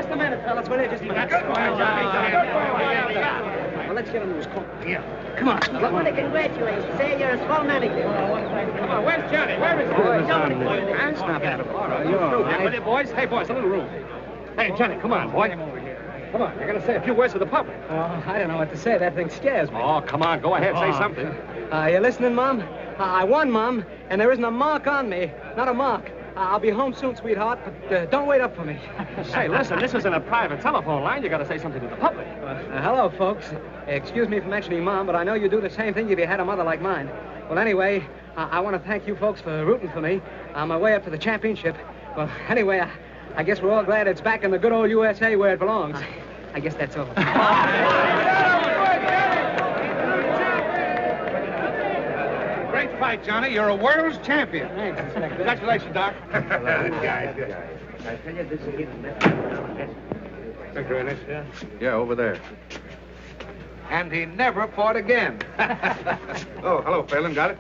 Just a minute, fellas. Will you just a minute? Well, let's get him to his corner. Yeah. Come on. I want to congratulate you. Say you're a swell manager. Come on, where's Johnny? Where is he? That's not bad. All right, you're all right. Will you, boys? Hey, boys, a little room. Hey, Johnny, come on, boy. Come on, you're going to say a few words to the public. I don't know what to say. That thing scares me. Oh, come on, go ahead, say something. You listening, Mom? I won, Mom, and there isn't a mark on me. Not a mark. I'll be home soon, sweetheart, but don't wait up for me. Say, listen, this isn't a private telephone line. You got to say something to the public. Hello, folks. Excuse me for mentioning Mom, but I know you do the same thing if you had a mother like mine. Well, anyway, I want to thank you folks for rooting for me on my way up to the championship. Well, anyway, I guess we're all glad it's back in the good old USA where it belongs. I guess that's all. Great fight, Johnny. You're a world's champion. Thanks, Inspector. Congratulations, Doc. Good guy. I tell you, this is Inspector Ennis? Yeah, over there. And he never fought again. Oh, hello, Phelan. Got it?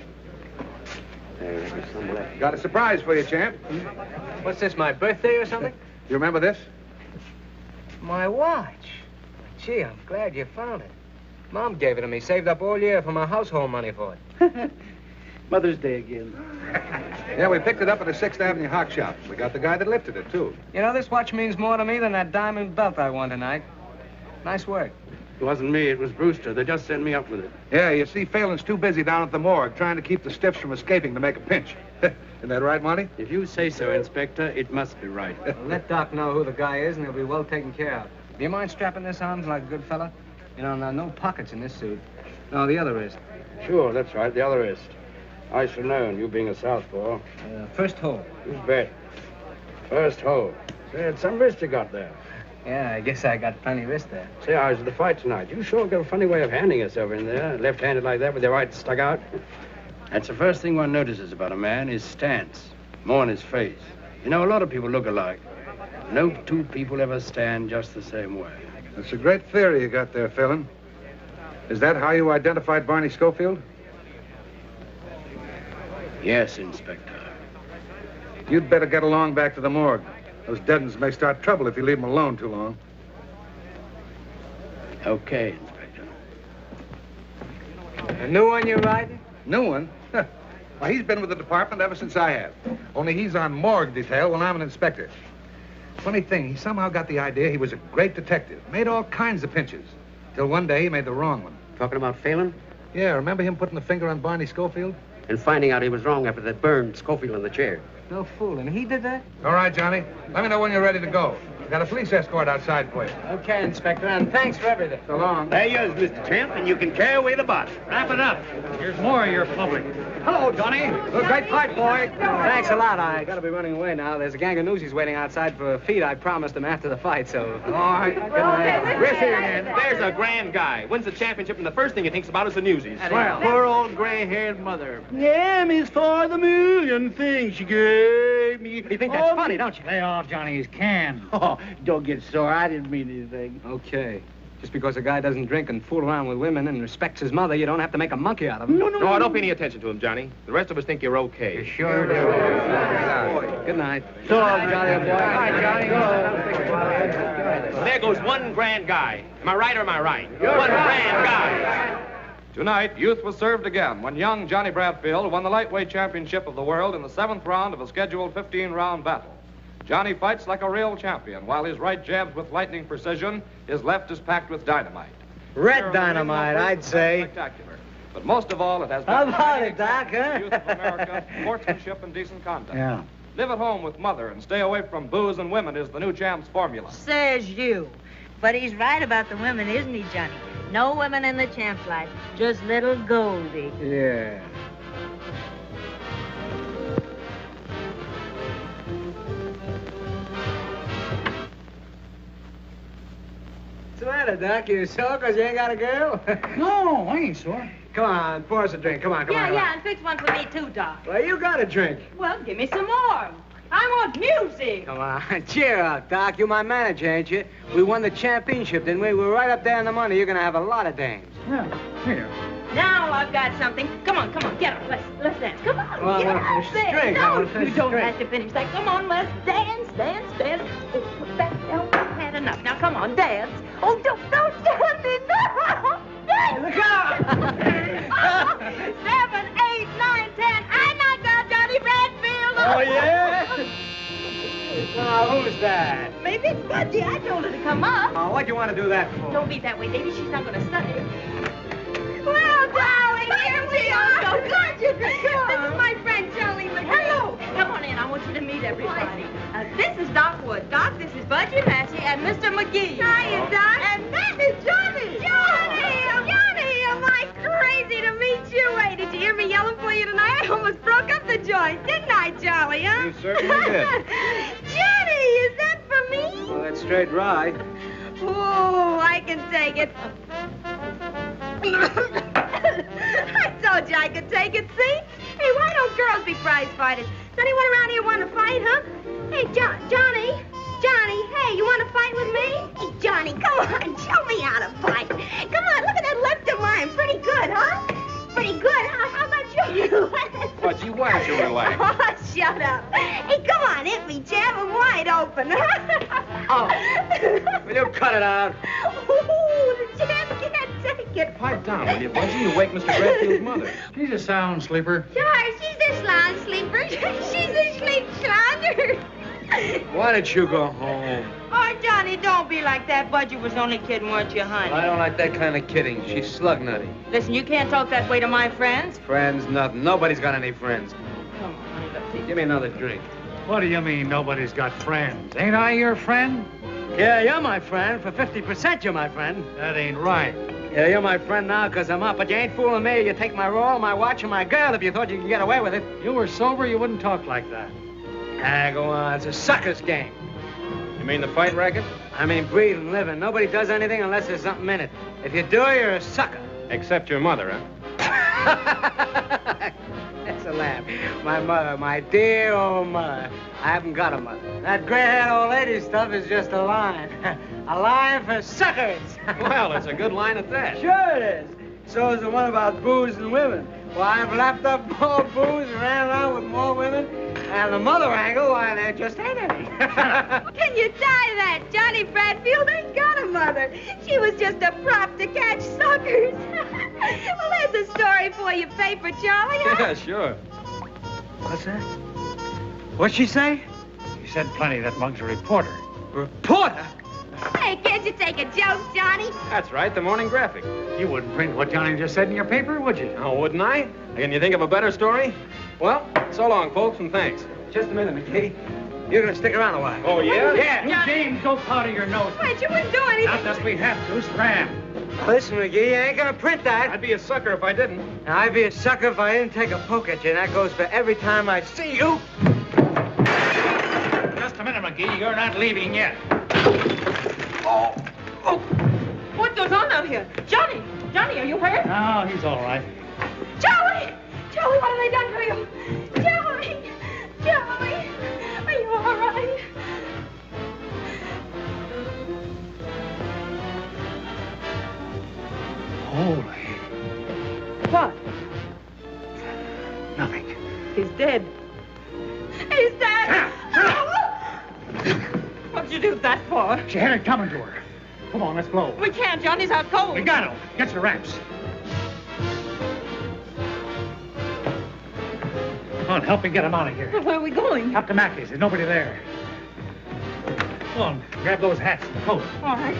Got a surprise for you, champ. What's this, my birthday or something? You remember this? My watch. Gee, I'm glad you found it. Mom gave it to me, saved up all year for my household money for it. Mother's Day again. Yeah, we picked it up at the 6th Avenue Hock Shop. We got the guy that lifted it, too. You know, this watch means more to me than that diamond belt I won tonight. Nice work. It wasn't me, it was Brewster. They just sent me up with it. Yeah, you see, Phelan's too busy down at the morgue trying to keep the stiffs from escaping to make a pinch. Isn't that right, Monty? If you say so, Inspector, it must be right. Well, let Doc know who the guy is, and he'll be well taken care of. Do you mind strapping this on like a good fella? You know, no pockets in this suit. No, the other wrist. Sure, that's right, the other wrist. I should know, you being a southpaw. First hole. You bet. First hole. Say, it's some wrist you got there. Yeah, I guess I got plenty wrist there. Say, I was at the fight tonight. You sure got a funny way of handing yourself in there, left-handed like that with your right stuck out. That's the first thing one notices about a man, his stance, more in his face. You know, a lot of people look alike. No two people ever stand just the same way. That's a great theory you got there, Phelan. Is that how you identified Barney Schofield? Yes, Inspector. You'd better get along back to the morgue. Those dead ones may start trouble if you leave them alone too long. Okay, Inspector. A new one you're riding? New one? Well, he's been with the department ever since I have. Only he's on morgue detail when I'm an inspector. Funny thing, he somehow got the idea he was a great detective. Made all kinds of pinches. Till one day he made the wrong one. Talking about Phelan? Yeah, remember him putting the finger on Barney Schofield? And finding out he was wrong after that burned Schofield in the chair. No fooling. He did that? All right, Johnny. Let me know when you're ready to go. Got a police escort outside for you. Okay, Inspector, and thanks for everything. So long. There you is, Mr. Champ, and you can carry away the body. Wrap it up. Here's more of your public. Hello, Johnny. Well, great fight, boy. Thanks a lot. I gotta be running away now. There's a gang of newsies waiting outside for a feed I promised them after the fight, so... All right. Good night. We're here again. There's a grand guy. Wins the championship, and the first thing he thinks about is the newsies. Well, poor old gray-haired mother. Yeah, Miss, for the million things she gave me. You think that's funny, don't you? Lay off Johnny's can. Oh, don't get sore. I didn't mean anything. Okay. Just because a guy doesn't drink and fool around with women and respects his mother, you don't have to make a monkey out of him. No. Don't pay any attention to him, Johnny. The rest of us think you're okay. You sure do. Good night. So long, Johnny, boy. Hi, Johnny. There goes one grand guy. Am I right or am I right? One grand guy. Tonight, youth was served again when young Johnny Bradfield won the lightweight championship of the world in the 7th round of a scheduled 15-round battle. Johnny fights like a real champion, while his right jabs with lightning precision, his left is packed with dynamite. Red dynamite, I'd say. Spectacular. But most of all, it has How about it, Doc, the youth of huh? America, sportsmanship and decent conduct. Yeah. Live at home with mother and stay away from booze and women is the new champ's formula. Says you. But he's right about the women, isn't he, Johnny? No women in the champ's life, just little Goldie. Yeah. What's the matter, Doc? You sore because you ain't got a girl? No, I ain't sore. Come on, pour us a drink. Come on, come on. Yeah, and fix one for me, too, Doc. Well, you got a drink. Well, give me some more. I want music. Come on, cheer up, Doc. You're my manager, ain't you? We won the championship, didn't we? We're right up there in the money. You're going to have a lot of dames. Yeah, here. Now I've got something. Come on, get up. Let's dance. Come on, Well, I get wanna up finish this there. drink. I No, wanna finish you this don't drink. have to finish that. Come on, let's dance. Oh, put that down. enough. Now, come on, dance. Oh, don't stand in. Look out! 7, 8, 9, 10. I knocked out Johnny Bradfield. Oh, yeah? Now, who's that? Maybe it's Budgie. I told her to come up. Oh, what'd you want to do that for? Don't be that way, baby. She's not going to study. Well, darling, here we are. So glad you could come. This is my friend, Joey McGee. Hello. Come on in. I want you to meet everybody. This is Doc Wood. Doc, this is Budgie Massey and Mr. McGee. Hiya, Doc. And that is Johnny. Johnny, am I crazy to meet you? Hey, did you hear me yelling for you tonight? I almost broke up the joint, didn't I, Charlie, huh? You certainly did. Johnny, is that for me? Well, that's straight right. Oh, I can take it. I told you I could take it, see? Hey, why don't girls be prize fighters? Does anyone around here want to fight, huh? Hey, Johnny, hey, you want to fight with me? Hey, Johnny, come on, show me how to fight. Come on, look at that left of mine. Pretty good, huh? Pretty good, huh? How about you? Budgie, why don't you relax? Oh, shut up. Hey, come on, hit me, Jam. I'm wide open. Will you cut it out? Ooh, the Jam can't take it. Pipe down, will you, Budgie? You wake Mr. Bradfield's mother. She's a sound sleeper. Sure, she's a slan sleeper. She's a sleep slander. Why don't you go home? Oh, Johnny, don't be like that. Budgie was only kidding, weren't you, honey? I don't like that kind of kidding. She's slug nutty. Listen, you can't talk that way to my friends. Friends, nothing. Nobody's got any friends. Come on, honey, let's see. Give me another drink. What do you mean nobody's got friends? Ain't I your friend? Yeah, you're my friend. For 50%, you're my friend. That ain't right. Yeah, you're my friend now because I'm up, but you ain't fooling me. You take my roll, my watch, and my girl if you thought you could get away with it. You were sober, you wouldn't talk like that. Ah, go on. It's a sucker's game. You mean the fight racket? I mean, breathing, living. Nobody does anything unless there's something in it. If you do, you're a sucker. Except your mother, huh? That's a laugh. My mother, my dear old mother. I haven't got a mother. That gray-haired old lady stuff is just a line. A line for suckers. Well, it's a good line at that. Sure it is. So is the one about booze and women. Why, I've lapped up more booze and ran around with more women. And the mother angle, why, there just ain't any. Can you tie that? Johnny Bradfield ain't got a mother. She was just a prop to catch suckers. Well, there's a story for you, paper, Charlie. Huh? Yeah, sure. What's that? What'd she say? You said plenty. That mug's a reporter. Reporter? Hey, can't you take a joke, Johnny? That's right, the Morning Graphic. You wouldn't print what Johnny just said in your paper, would you? Oh, wouldn't I? Can you think of a better story? Well, so long, folks, and thanks. Just a minute, McGee. You're gonna stick around a while. Oh, yeah? Yeah. James, go powder your nose. Wait, you wouldn't do anything. Not that we have to. Scram. Listen, McGee, you ain't gonna print that. I'd be a sucker if I didn't. Now, I'd be a sucker if I didn't take a poke at you, and that goes for every time I see you. Just a minute, McGee. You're not leaving yet. Oh, what goes on out here? Johnny, are you hurt? No, he's all right. Joey, what have they done to you? Joey, are you all right? Holy. What? Nothing. He's dead. He's dead. What'd you do that for? She had it coming to her. Come on, let's blow. We can't. Johnny's out cold. We got him. Get your wraps. Come on, help me get him out of here. Where are we going? Up to Mackey's. There's nobody there. Come on, grab those hats and the coat. All right.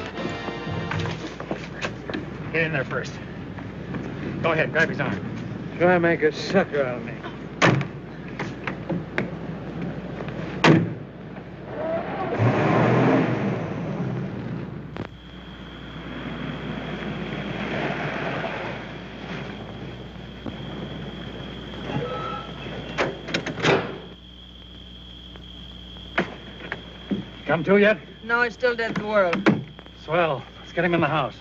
Get in there first. Go ahead, grab his arm. Try to make a sucker out of me. Come to yet? No, he's still dead to the world. Swell. Let's get him in the house.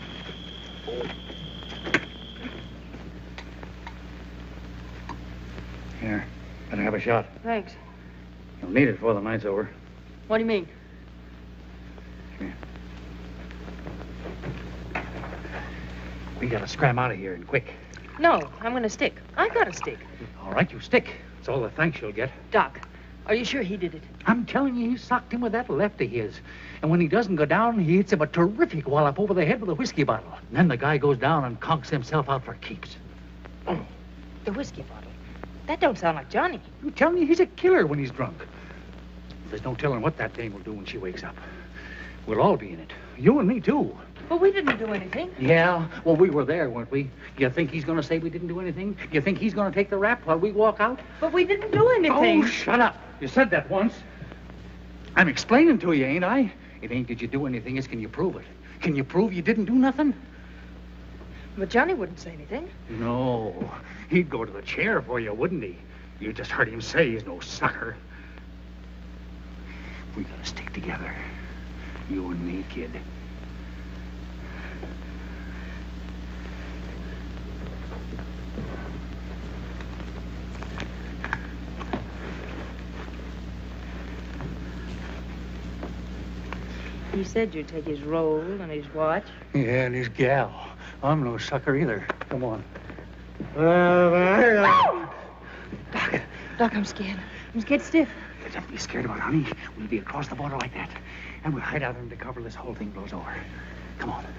Here, better have a shot. Thanks. You'll need it before the night's over. What do you mean? Come here. We gotta scram out of here and quick. No, I'm gonna stick. I got a stick. All right, you stick. It's all the thanks you'll get. Doc, Are you sure he did it? I'm telling you, he socked him with that left of his. And when he doesn't go down, he hits him a terrific wallop over the head with a whiskey bottle. And then the guy goes down and conks himself out for keeps. Oh, the whiskey bottle. That don't sound like Johnny. I'm telling you, he's a killer when he's drunk. There's no telling what that dame will do when she wakes up. We'll all be in it. You and me, too. But we didn't do anything. Yeah, well, we were there, weren't we? You think he's going to say we didn't do anything? You think he's going to take the rap while we walk out? But we didn't do anything. Oh, shut up. You said that once. I'm explaining to you, ain't I? It ain't did you do anything, it's can you prove it? Can you prove you didn't do nothing? But Johnny wouldn't say anything. No. He'd go to the chair for you, wouldn't he? You just heard him say he's no sucker. We gotta stick together. You and me, kid. He said you'd take his roll and his watch. Yeah, and his gal. I'm no sucker either. Come on. Doc, I'm scared. I'm scared stiff. Don't be scared about it, honey. We'll be across the border like that. And we'll hide out under cover till this whole thing blows over. Come on.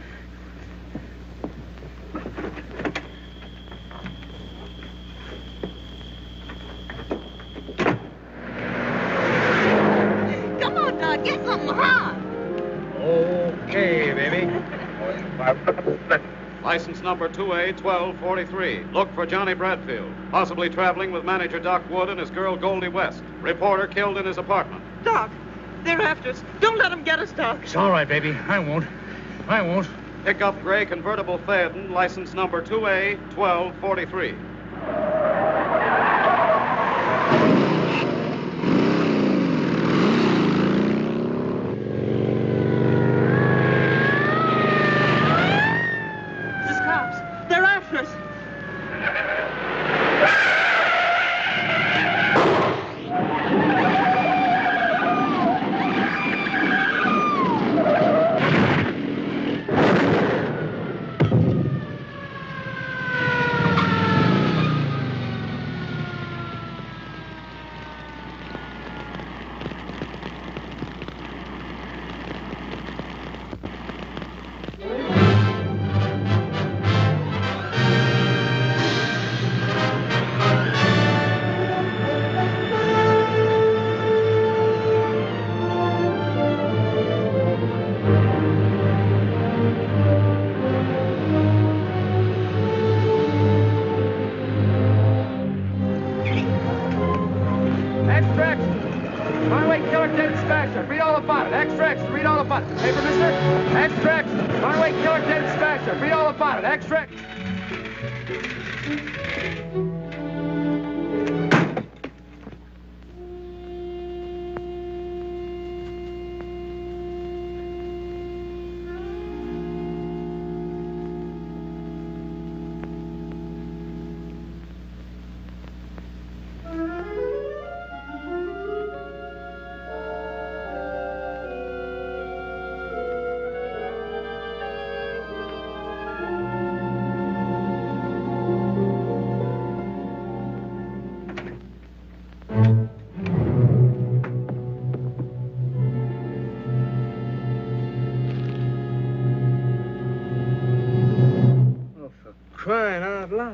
Come on, Doc. Get something hot. Okay, baby. License number 2A1243. Look for Johnny Bradfield, possibly traveling with manager Doc Wood and his girl Goldie West. Reporter killed in his apartment. Doc, they're after us. Don't let them get us, Doc. It's all right, baby. I won't. I won't. Pick up gray convertible Phaeton, license number 2A1243. They're after us. Crying out loud.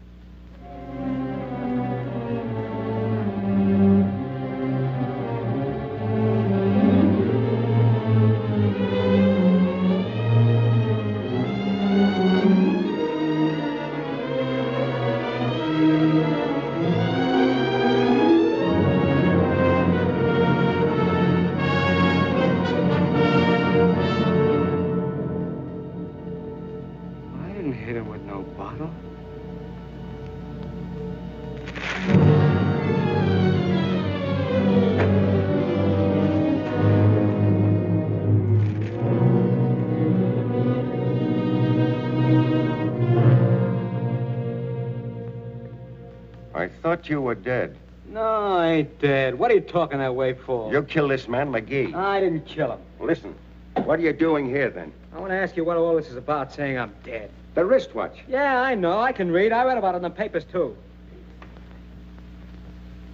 I thought you were dead. No, I ain't dead. What are you talking that way for? You killed this man, McGee. I didn't kill him. Listen, what are you doing here, then? I want to ask you what all this is about, saying I'm dead. The wristwatch. Yeah, I know. I can read. I read about it in the papers, too.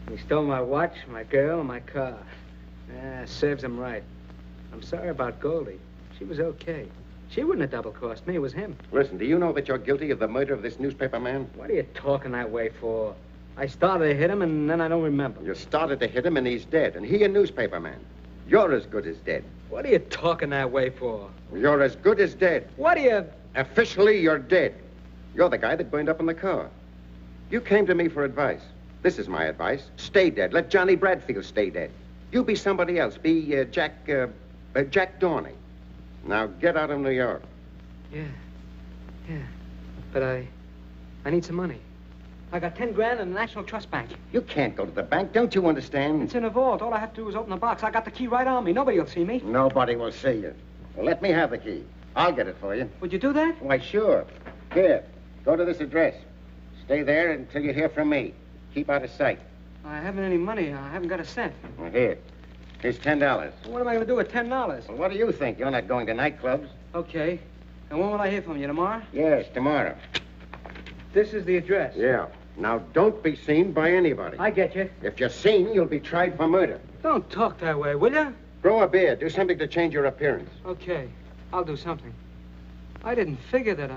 He stole my watch, my girl, and my car. Serves him right. I'm sorry about Goldie. She was okay. She wouldn't have double-crossed me. It was him. Listen, do you know that you're guilty of the murder of this newspaper man? What are you talking that way for? I started to hit him, and then I don't remember. You started to hit him, and he's dead. And he a newspaper man. You're as good as dead. What are you talking that way for? You're as good as dead. What are you... Officially, you're dead. You're the guy that burned up in the car. You came to me for advice. This is my advice. Stay dead. Let Johnny Bradfield stay dead. You be somebody else. Be Jack Dorney. Now get out of New York. Yeah. But I need some money. I got 10 grand in the National Trust Bank. You can't go to the bank. Don't you understand? It's in a vault. All I have to do is open the box. I got the key right on me. Nobody will see me. Nobody will see you. Well, let me have the key. I'll get it for you. Would you do that? Why, sure. Here, go to this address. Stay there until you hear from me. Keep out of sight. I haven't any money. I haven't got a cent. Well, here. Here's $10. What am I going to do with $10? Well, what do you think? You're not going to nightclubs. Okay. And when will I hear from you? Tomorrow? Yes, tomorrow. This is the address. Yeah. Now, don't be seen by anybody. I get you. If you're seen, you'll be tried for murder. Don't talk that way, will you? Grow a beard. Do something to change your appearance. Okay. I'll do something. I didn't figure that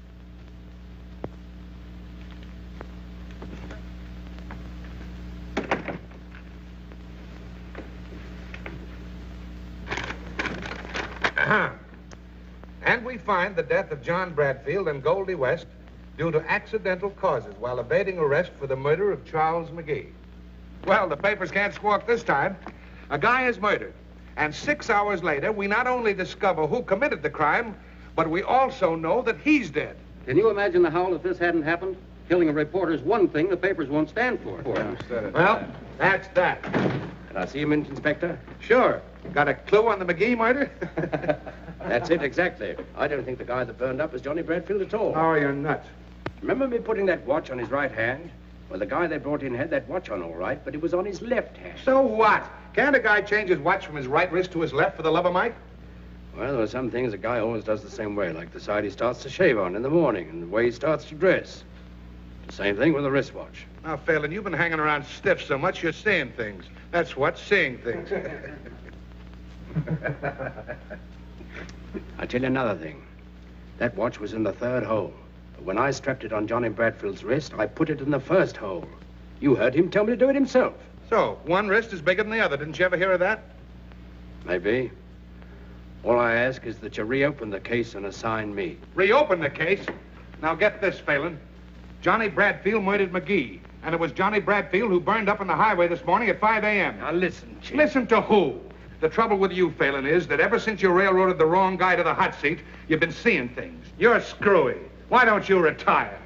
And we find the death of John Bradfield and Goldie West due to accidental causes while evading arrest for the murder of Charles McGee. Well, the papers can't squawk this time. A guy is murdered. And 6 hours later, we not only discover who committed the crime, but we also know that he's dead. Can you imagine the howl if this hadn't happened? Killing a reporter's one thing the papers won't stand for. Well, that's that. Can I see him, Inspector? Sure. Got a clue on the McGee murder? That's it, exactly. I don't think the guy that burned up was Johnny Bradfield at all. Oh, you're nuts. Remember me putting that watch on his right hand? Well, the guy they brought in had that watch on all right, but it was on his left hand. So what? Can't a guy change his watch from his right wrist to his left for the love of Mike? Well, there are some things a guy always does the same way, like the side he starts to shave on in the morning and the way he starts to dress. The same thing with a wristwatch. Now, Phelan, you've been hanging around stiff so much you're seeing things. That's what, seeing things. I'll tell you another thing. That watch was in the third hole. But when I strapped it on Johnny Bradfield's wrist, I put it in the first hole. You heard him tell me to do it himself. So, one wrist is bigger than the other. Didn't you ever hear of that? Maybe. All I ask is that you reopen the case and assign me. Reopen the case? Now, get this, Phelan. Johnny Bradfield murdered McGee. And it was Johnny Bradfield who burned up on the highway this morning at 5 a.m. Now, listen, Chief. Listen to who? The trouble with you, Phelan, is that ever since you railroaded the wrong guy to the hot seat, you've been seeing things. You're screwy. Why don't you retire?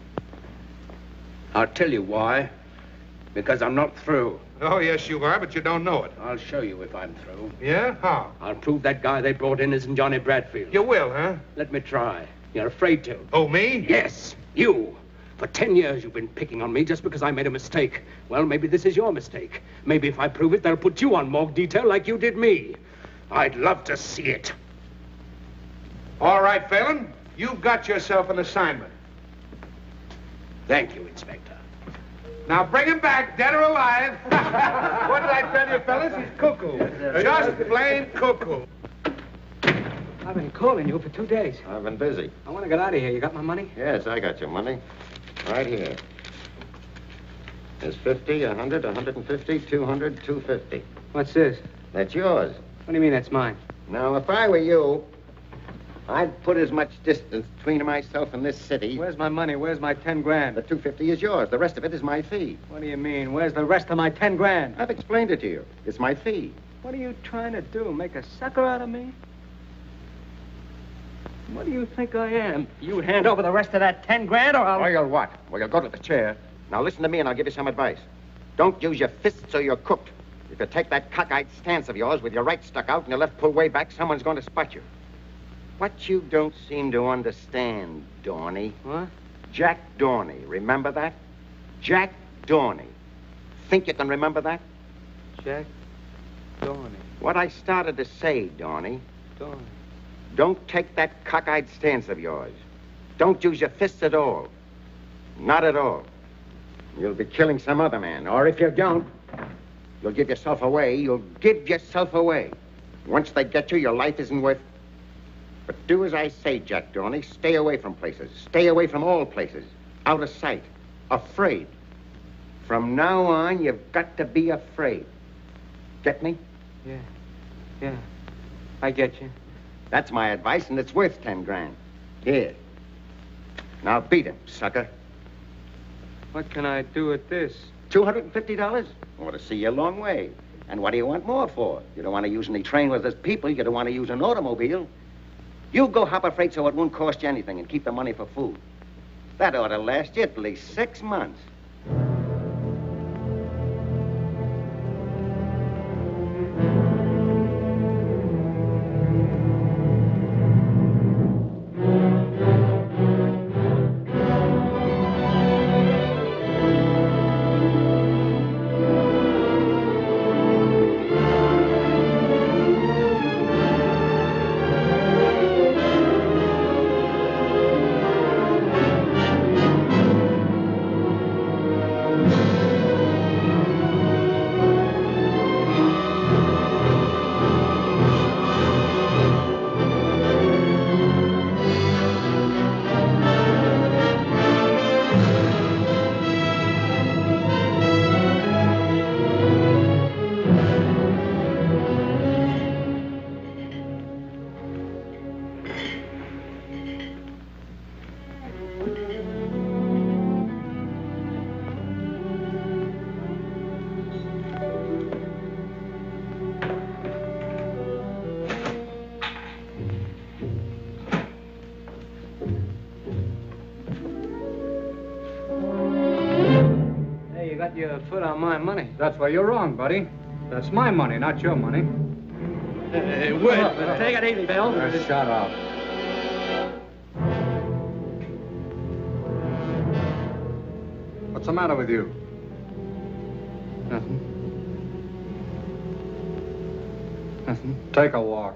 I'll tell you why. Because I'm not through. Oh, yes, you are, but you don't know it. I'll show you if I'm through. Yeah? How? I'll prove that guy they brought in isn't Johnny Bradfield. You will, huh? Let me try. You're afraid to. Oh, me? Yes, you. For 10 years you've been picking on me just because I made a mistake. Well, maybe this is your mistake. Maybe if I prove it, they'll put you on morgue detail like you did me. I'd love to see it. All right, Phelan. You've got yourself an assignment. Thank you, Inspector. Now bring him back, dead or alive. What did I tell you, fellas? He's cuckoo. Just plain cuckoo. I've been calling you for 2 days. I've been busy. I want to get out of here. You got my money? Yes, I got your money. Right here. There's 50, 100, 150, 200, 250. What's this? That's yours. What do you mean that's mine? Now, if I were you, I'd put as much distance between myself and this city. Where's my money? Where's my 10 grand? The 250 is yours. The rest of it is my fee. What do you mean? Where's the rest of my 10 grand? I've explained it to you. It's my fee. What are you trying to do? Make a sucker out of me? What do you think I am? You hand over the rest of that 10 grand or I'll... Or you'll what? Well, you'll go to the chair. Now, listen to me and I'll give you some advice. Don't use your fists or you're cooked. If you take that cockeyed stance of yours with your right stuck out and your left pulled way back, someone's going to spot you. What you don't seem to understand, Dorney. What? Jack Dorney. Remember that? Jack Dorney. Think you can remember that? Jack Dorney. What I started to say, Dorney. Dorney. Don't take that cockeyed stance of yours. Don't use your fists at all. Not at all. You'll be killing some other man. Or if you don't, you'll give yourself away. You'll give yourself away. Once they get you, your life isn't worth... But do as I say, Jack Dorney. Stay away from places. Stay away from all places. Out of sight. Afraid. From now on, you've got to be afraid. Get me? Yeah. I get you. That's my advice, and it's worth 10 grand. Here. Now beat him, sucker. What can I do with this? $250? Ought to see you a long way. And what do you want more for? You don't want to use any train with us people. You don't want to use an automobile. You go hop a freight so it won't cost you anything and keep the money for food. That ought to last you at least 6 months. Your foot on my money. That's where you're wrong, buddy. That's my money, not your money. Hey, wait. Take it easy, Bill. Shut up. What's the matter with you? Nothing. Take a walk.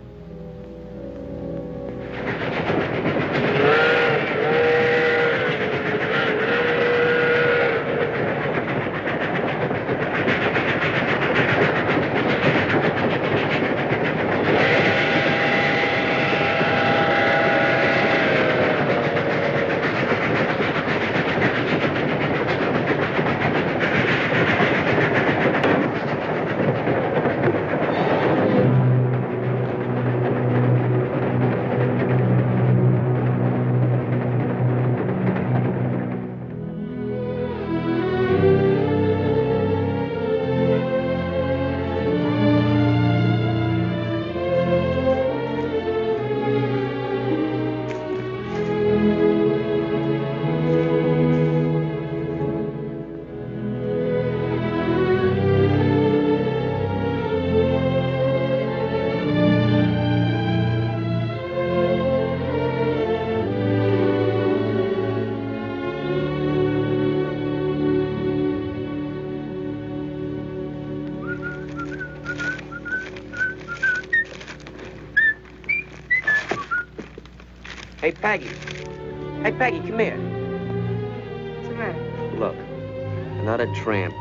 Hey, Peggy. Hey, Peggy, come here. What's the matter? Look, another tramp.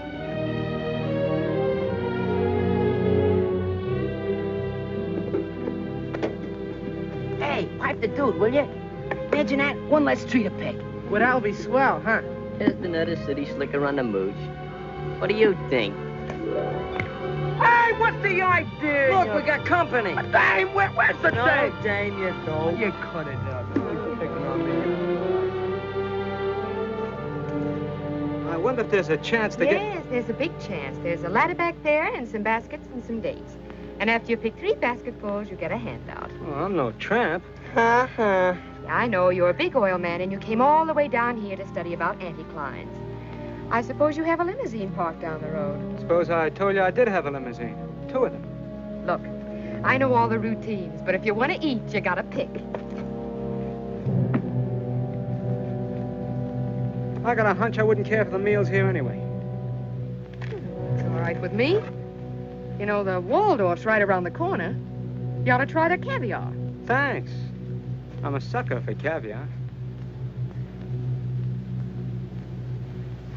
Hey, pipe the dude, will you? Imagine that. One less tree to pick. Well, that'll be swell, huh? Just another city slicker on the mooch. What do you think? Hey, what's the idea? Look, we got company. Dame, where's the No, dame? Dame, you don't. You cut it out. You're picking on me. I wonder if there's a chance to get... Yes, there's a big chance. There's a ladder back there and some baskets and some dates. And after you pick 3 basketfuls, you get a handout. Oh, I'm no tramp. Uh-huh. Yeah, I know. You're a big oil man, and you came all the way down here to study about anticlines. I suppose you have a limousine parked down the road. Suppose I told you I did have a limousine. 2 of them. Look, I know all the routines, but if you want to eat, you gotta pick. I got a hunch I wouldn't care for the meals here anyway. It's all right with me. You know, the Waldorf's right around the corner. You ought to try the caviar. Thanks. I'm a sucker for caviar.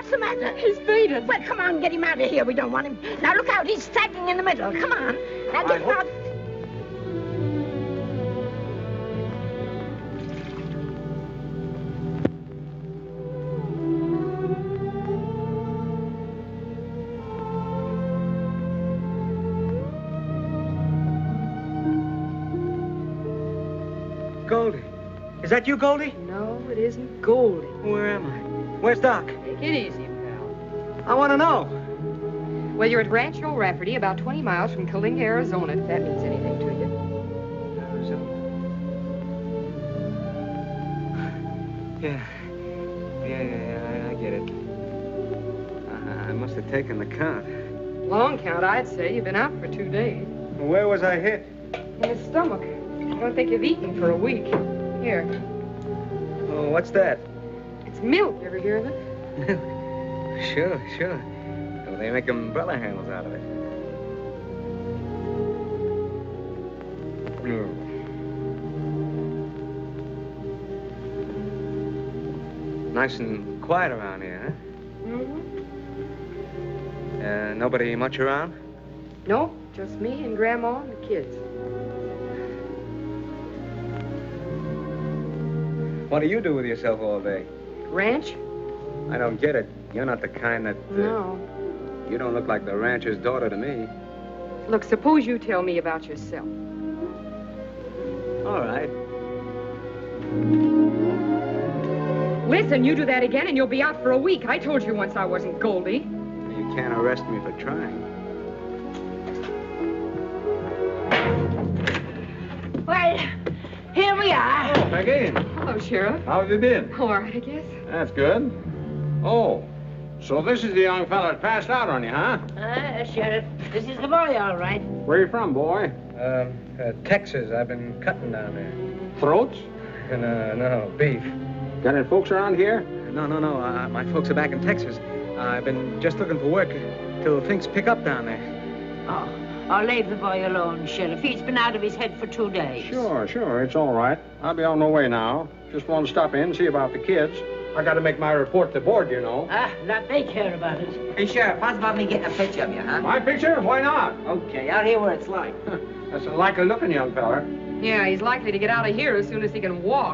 What's the matter? He's fainted. Well, come on, get him out of here. We don't want him. Now, look out. He's standing in the middle. Come on. Now, get him out. Goldie. Is that you, Goldie? No, it isn't Goldie. Where am I? Where's Doc? Take it easy, pal. I want to know. Well, you're at Rancho Rafferty, about 20 miles from Kalinga, Arizona, if that means anything to you. Yeah, I get it. I must have taken the count. Long count, I'd say. You've been out for 2 days. Where was I hit? In the stomach. I don't think you've eaten for a week. Here. Oh, what's that? It's milk. You ever hear of it? Sure. Well, they make umbrella handles out of it. Nice and quiet around here, huh? Mm-hmm. Nobody much around? No, just me and Grandma and the kids. What do you do with yourself all day? Ranch? I don't get it. You're not the kind that... No. You don't look like the rancher's daughter to me. Look, suppose you tell me about yourself. All right. Listen, you do that again and you'll be out for a week. I told you once I wasn't Goldie. You can't arrest me for trying. Well, here we are. Oh, Peggy. Hello, Sheriff. How have you been? All right, I guess. That's good. Oh, so this is the young fella that passed out on you, huh? Sheriff, this is the boy, all right. Where you from, boy? Texas. I've been cutting down there. Throats? No, beef. Got any folks around here? No. My folks are back in Texas. I've been just looking for work till things pick up down there. Oh, I'll leave the boy alone, Sheriff. He's been out of his head for 2 days. Sure. It's all right. I'll be on the way now. Just want to stop in and see about the kids. I got to make my report to board, you know. Not they care about it. Hey, Sheriff, how's about me getting a picture of you, huh? My picture? Why not? Okay, out here where it's like. That's a likely-looking young fella. Yeah, he's likely to get out of here as soon as he can walk.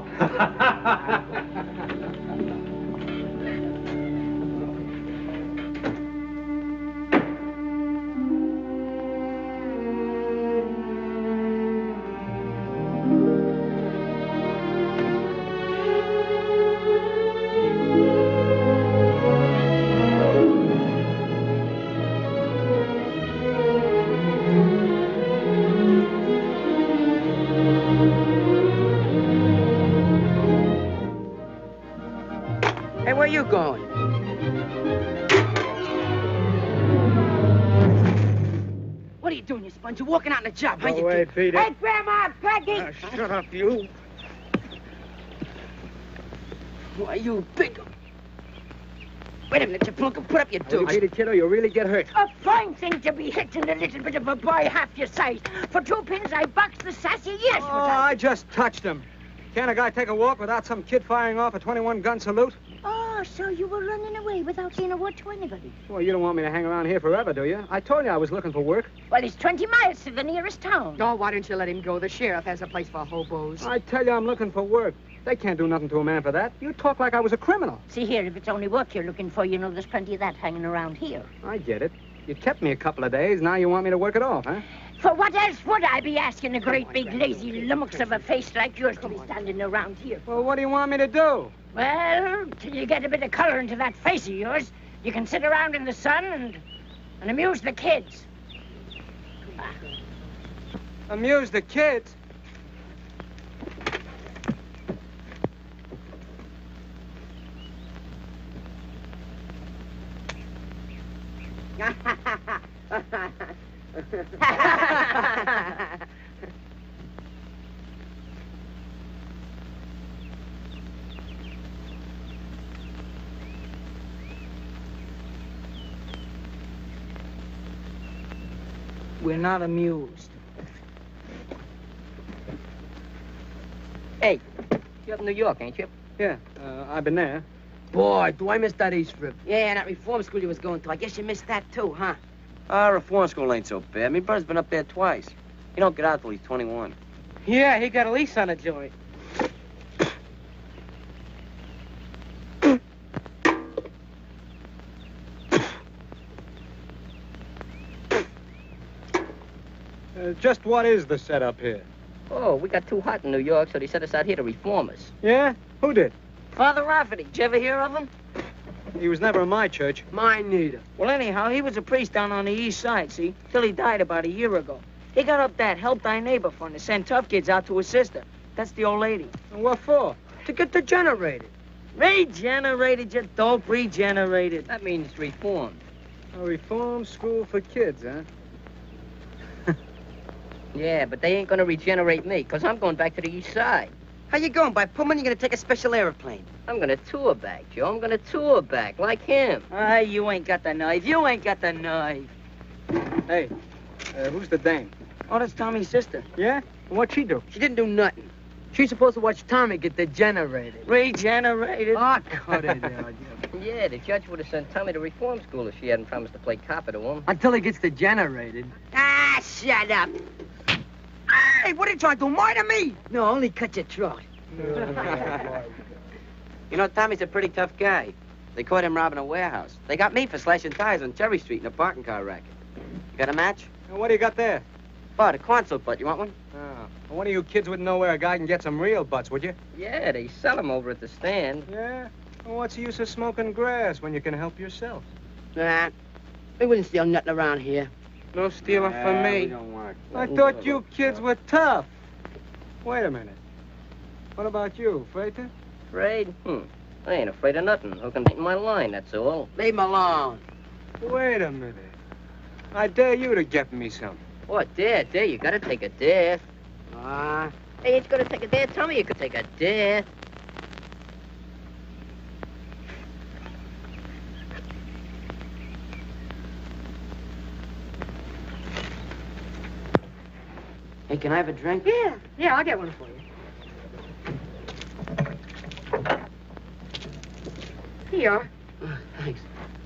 Where you going? What are you doing, you sponge? You're walking out on the job, huh? Go away, Peter. Hey, Grandma, Peggy! Shut up, you. Why, you big... Wait a minute, you plunk and put up your You dukes. beat it, kiddo, you'll really get hurt. A fine thing to be hitting a little bit of a boy half your size. For 2 pins, I boxed the sassy years. Oh, I just touched him. Can't a guy take a walk without some kid firing off a 21-gun salute? Oh, so you were running away without saying a word to anybody. Well, you don't want me to hang around here forever, do you? I told you I was looking for work. Well, it's 20 miles to the nearest town. Oh, why don't you let him go? The sheriff has a place for hobos. I tell you I'm looking for work. They can't do nothing to a man for that. You talk like I was a criminal. See here, if it's only work you're looking for, you know there's plenty of that hanging around here. I get it. You kept me a couple of days. Now you want me to work it off, huh? For what else would I be asking a great big lazy lummox of a face like yours to be standing around here? Well, what do you want me to do? Well, till you get a bit of color into that face of yours, you can sit around in the sun and amuse the kids. Amuse the kids? We're not amused. Hey, you're up in New York, ain't you? Yeah, I've been there. Boy, do I miss that East Rib. Yeah, and that reform school you was going to. I guess you missed that too, huh? Reform school ain't so bad. My brother's been up there twice. He don't get out till he's 21. Yeah, he got a lease on a joint. Just what is the setup here? Oh, we got too hot in New York, so they sent us out here to reform us. Yeah? Who did? Father Rafferty. Did you ever hear of him? He was never in my church. Mine neither. Well, anyhow, he was a priest down on the east side, see? Till he died about a year ago. He got up that Help Thy Neighbor fund to send tough kids out to his sister. That's the old lady. And what for? To get degenerated. Regenerated, you dope, regenerated. That means reformed. A reform school for kids, huh? Yeah, but they ain't gonna regenerate me, because I'm going back to the east side. How you going? By Pullman, you're gonna take a special airplane. I'm gonna tour back, Joe. I'm gonna tour back, like him. Ah, you ain't got the knife. You ain't got the knife. Hey, who's the dame? Oh, that's Tommy's sister. Yeah? What'd she do? She didn't do nothing. She's supposed to watch Tommy get degenerated. Regenerated? Ah, cut it out. Yeah, the judge would have sent Tommy to reform school if she hadn't promised to play copper to him. Until he gets degenerated. Ah, shut up. Hey, what are you trying to do? Murder me? No, only cut your throat. You know, Tommy's a pretty tough guy. They caught him robbing a warehouse. They got me for slashing tires on Cherry Street in a parking car racket. You got a match? And what do you got there? Oh, the corn soup butt. You want one? Oh. Well, one of you kids wouldn't know where a guy can get some real butts, would you? Yeah, they sell them over at the stand. Yeah? Well, what's the use of smoking grass when you can help yourself? Nah, we wouldn't steal nothing around here. No stealing from me. I thought you kids were tough. Wait a minute. What about you, Frater? Afraid? I ain't afraid of nothing. Who can take my line, that's all. Leave him alone. Wait a minute. I dare you to get me some. What, dare? You gotta take a dare. Hey, ain't you gonna take a dare? Tell me you could take a dare. Hey, can I have a drink? Yeah, I'll get one for you. Here you are. Thanks.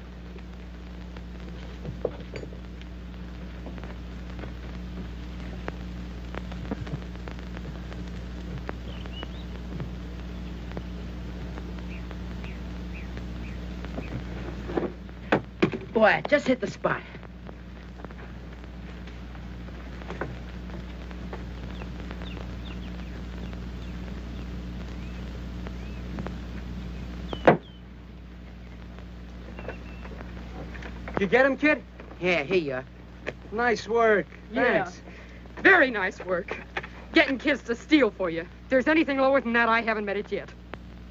Boy, just hit the spot. You get him, kid? Yeah, here you are. Nice work. Yeah. Thanks. Very nice work. Getting kids to steal for you. If there's anything lower than that, I haven't met it yet.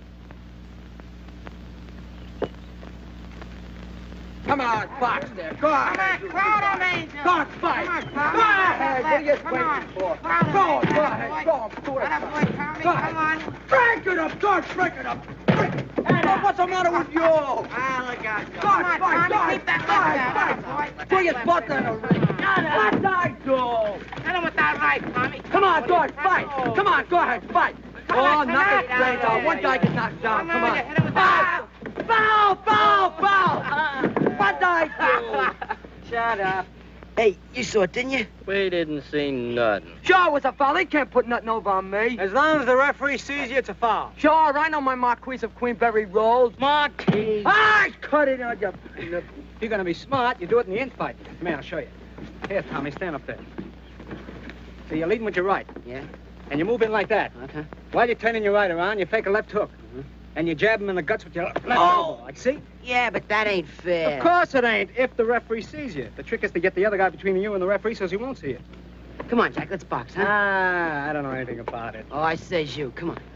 Come on, Fox there. Go ahead. Go ahead, fight. Go ahead. What are you waiting for? Go ahead. Go do it. Go ahead. Break it up, George. Break it up. What's the matter with you? Look out. Keep that fight. Put your butt in the ring. What I do? Hit him with that right, Tommy. Come on, George, fight. Come on, go ahead, fight. Oh, knock his brains out. One guy gets knocked down. Come on. Foul! What I do? Shut up. Hey, you saw it, didn't you? We didn't see nothing. Sure, it was a foul. They can't put nothing over on me. As long as the referee sees you, it's a foul. Sure, I know my Marquise of Queenberry rolls. Marquise. Ah, cut it out, you... If you're going to be smart, you do it in the infight. Come here, I'll show you. Here, Tommy, stand up there. So you're leading with your right. Yeah? And you move in like that. Okay. While you're turning your right around, you fake a left hook. And you jab him in the guts with your left elbow. Like, see? Yeah, but that ain't fair. Of course it ain't, if the referee sees you. The trick is to get the other guy between you and the referee so he won't see you. Come on, Jack, let's box, huh? I don't know anything about it. Oh, I says you. Come on.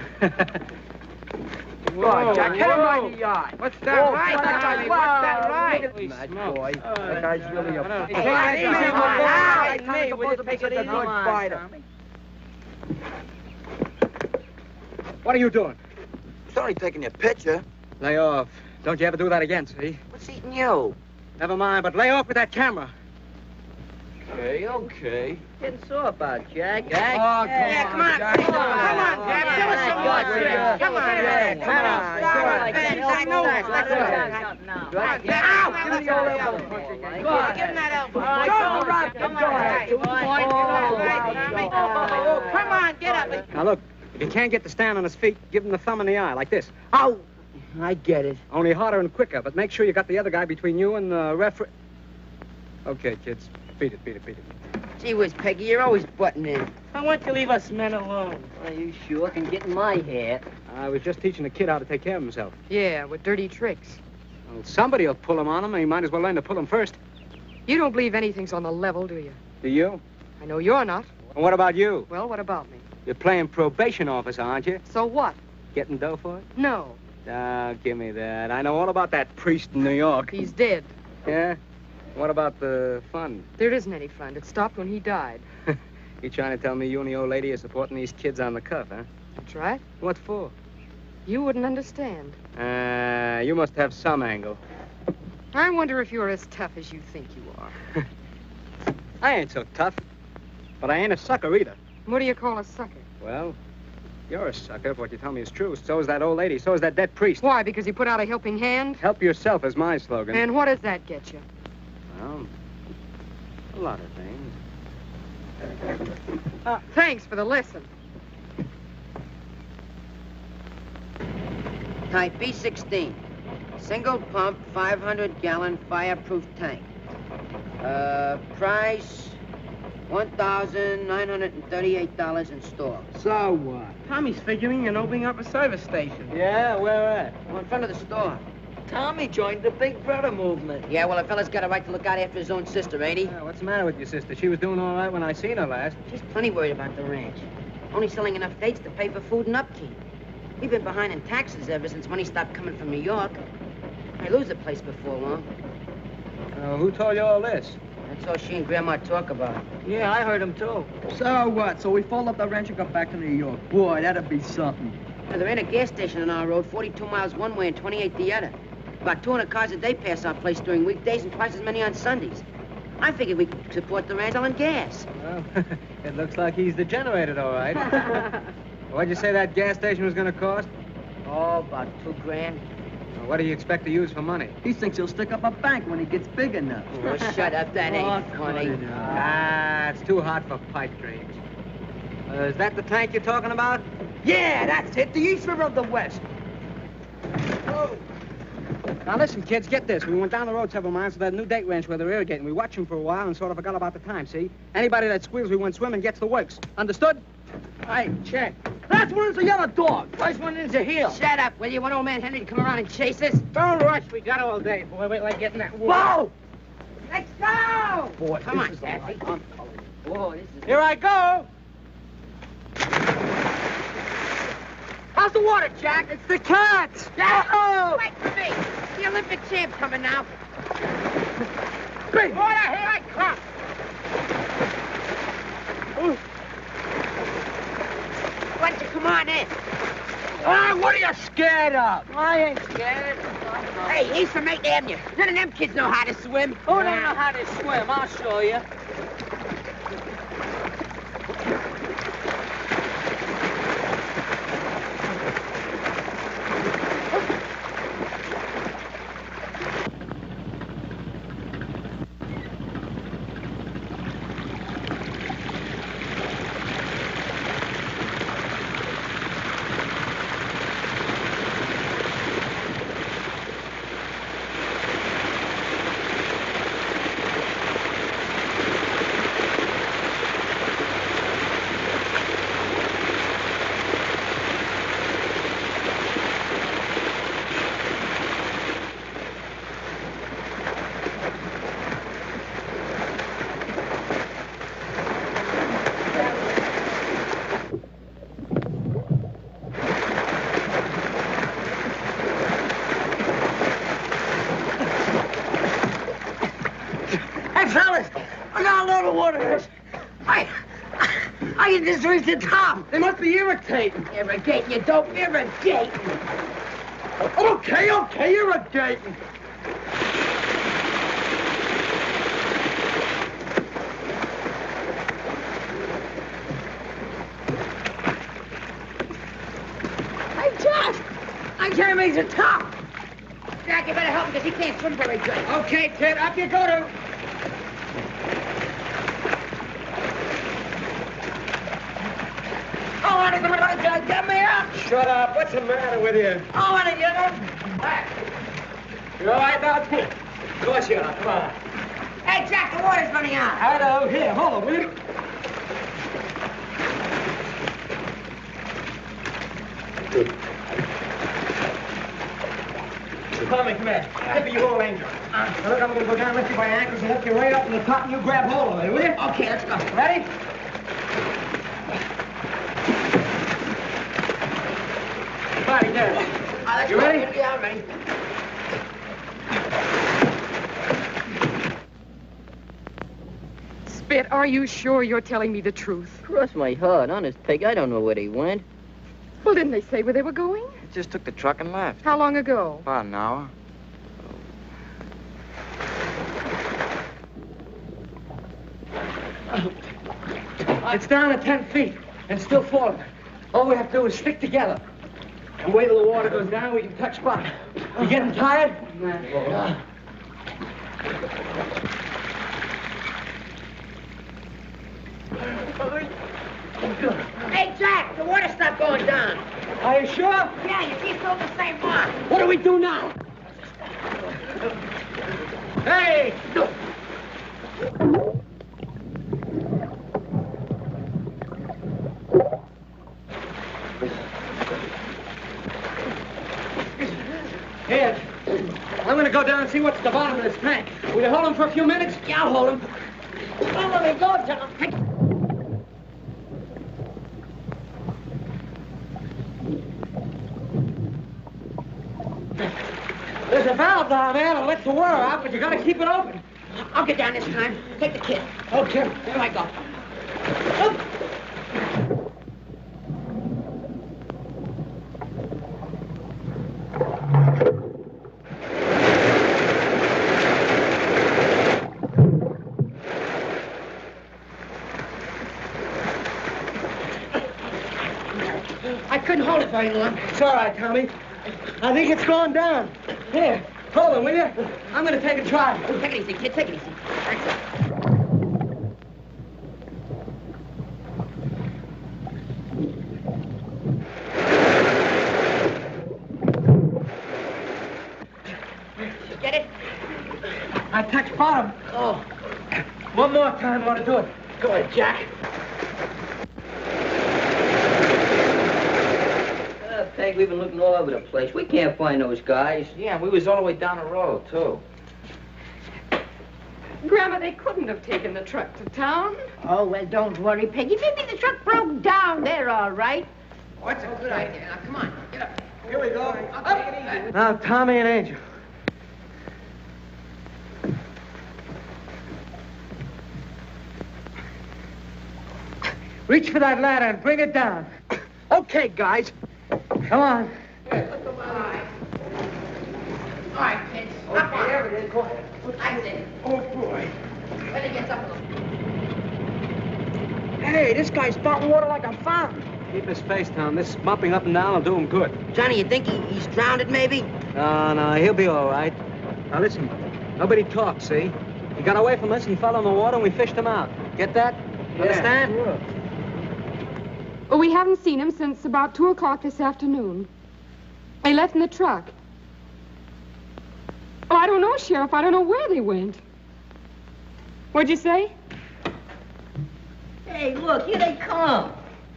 Whoa, Jack, hit him right in the eye. What's that right, Tommy? What's that right? Mad boy. That guy's really a... Hey, We're supposed to make it a good fighter. What are you doing? Sorry taking your picture. Lay off. Don't you ever do that again, see? What's eating you? Never mind, but lay off with that camera. Okay. Getting sore about, Jack. Oh, Come on, Jack. Give us some more. Come on. Give him that elbow. Come on, get up. Now, look, if you can't get the stand on his feet, give him the thumb in the eye, like this. Oh, I get it. Only harder and quicker, but make sure you got the other guy between you and the referee. Okay, kids. Beat it. Gee whiz, Peggy, you're always butting in. I want to leave us men alone. Are you sure? Can get in my hair. I was just teaching the kid how to take care of himself. Yeah, with dirty tricks. Well, somebody will pull him on him, and he might as well learn to pull him first. You don't believe anything's on the level, do you? Do you? I know you're not. And what about you? Well, what about me? You're playing probation officer, aren't you? So what? Getting dough for it? No. Give me that. I know all about that priest in New York. He's dead. Yeah? What about the fund? There isn't any fund. It stopped when he died. You trying to tell me you and the old lady are supporting these kids on the cuff, huh? That's right. What for? You wouldn't understand. You must have some angle. I wonder if you're as tough as you think you are. I ain't so tough. But I ain't a sucker either. What do you call a sucker? Well, you're a sucker if what you tell me is true. So is that old lady. So is that dead priest. Why, because he put out a helping hand? Help yourself is my slogan. And what does that get you? Well, a lot of things. Thanks for the lesson. Type B16. Single pump, 500-gallon fireproof tank. Price, $1,938 in store. So what? Tommy's figuring on opening up a service station. Yeah, where at? Well, in front of the store. Tommy joined the Big Brother movement. Yeah, well, a fella's got a right to look out after his own sister, ain't he? Yeah, what's the matter with your sister? She was doing all right when I seen her last. She's plenty worried about the ranch. Only selling enough dates to pay for food and upkeep. We've been behind in taxes ever since money stopped coming from New York. I lose the place before long. Who told you all this? That's all she and Grandma talk about. Yeah, I heard him too. So what? So we fold up the ranch and go back to New York. Boy, that'd be something. Now, there ain't a gas station on our road, 42 miles one way and 28 the other. About 200 cars a day pass our place during weekdays and twice as many on Sundays. I figured we could support the ranch selling gas. Well, it looks like he's degenerated, all right. What'd you say that gas station was going to cost? Oh, about $2 grand. Well, what do you expect to use for money? He thinks he'll stick up a bank when he gets big enough. Oh, shut up. That ain't funny. It's too hot for pipe dreams. Is that the tank you're talking about? Yeah, that's it. The East River of the West. Oh. Now, listen, kids, get this. We went down the road several miles to that new date ranch where they're irrigating. We watched them for a while and sort of forgot about the time, see? Anybody that squeals we went swimming gets the works. Understood? Hey, check. Last one is the yellow dog. First one is a heel. Shut up, will you? Want old man Henry to come around and chase us? Don't rush. We got all day. Boy, wait like getting that wood. Whoa! Let's go! Boy, come on, Daffy. Whoa, this is... Here I go! How's the water, Jack? It's the cat! Oh! Wait for me! The Olympic champ coming now. Big water, here I come! Why don't you come on in? Ah, what are you scared of? I ain't scared. Hey, he's from 8th Avenue. None of them kids know how to swim. Who don't know how to swim? I'll show you. I can just reach the top. They must be irritating. Irrigating, you dope. Irrigating. Okay, irrigating. I'm telling him he's a top. Jack, you better help him because he can't swim very good. Okay, Ted, up you go to. Oh, I don't know. Get me up. Shut up. What's the matter with you? Oh, I don't know. You all right now, Ted? Of course you are. Come on. Hey, Jack, the water's running out. Hello. Here, hold on, will you? Tommy, come here. Tip of your old angel. Now, look, I'm going to go down, lift you by your ankles, and lift you right up to the top, and you grab hold of it, will you? Okay, let's go. Ready? Body down. You ready? Yeah, I'm ready. Spit, are you sure you're telling me the truth? Cross my heart, honest, Peg. I don't know where they went. Well, didn't they say where they were going? Just took the truck and left. How long ago? About an hour. It's down to 10 feet and still falling. All we have to do is stick together. And wait till the water goes down, we can touch bottom. You getting tired? Hey, Jack, the water stopped going down. Are you sure? Yeah, you keep doing the same mark. What do we do now? Hey! Here, I'm gonna go down and see what's at the bottom of this tank. Will you hold him for a few minutes? Yeah, I'll hold him. Oh, let me go, John. There's a valve down there that lets the water out, but you gotta keep it open. I'll get down this time. Take the kid. Okay. There I go. I couldn't hold it very long. It's all right, Tommy. I think it's gone down. Here, hold it, will you? I'm gonna take a try. Take it easy, kid. Take it easy. That's it. Get it? I touched bottom. Oh. One more time, I want to do it. Go ahead, Jack. Peg, we've been looking all over the place. We can't find those guys. Yeah, we was all the way down the road, too. Grandma, they couldn't have taken the truck to town. Oh, well, don't worry, Peggy. Maybe the truck broke down. They're all right. What's a good idea? Now, come on. Get up. Here we go. I'll take it easy. Now, Tommy and Angel. Reach for that ladder and bring it down. Okay, guys. Come on. All right, kids. Up on. There it is. Go ahead. That's it. Oh, boy. When it gets up a little. Hey, this guy's spouting water like a fountain. Keep his face down. This bumping up and down will do him good. Johnny, you think he's drowned, maybe? No, he'll be all right. Now, listen. Nobody talks, see? He got away from us, he fell in the water, and we fished him out. Get that? You understand? Sure. Well, we haven't seen him since about 2 o'clock this afternoon. They left in the truck. Oh, I don't know, Sheriff. I don't know where they went. What'd you say? Hey, look, here they come.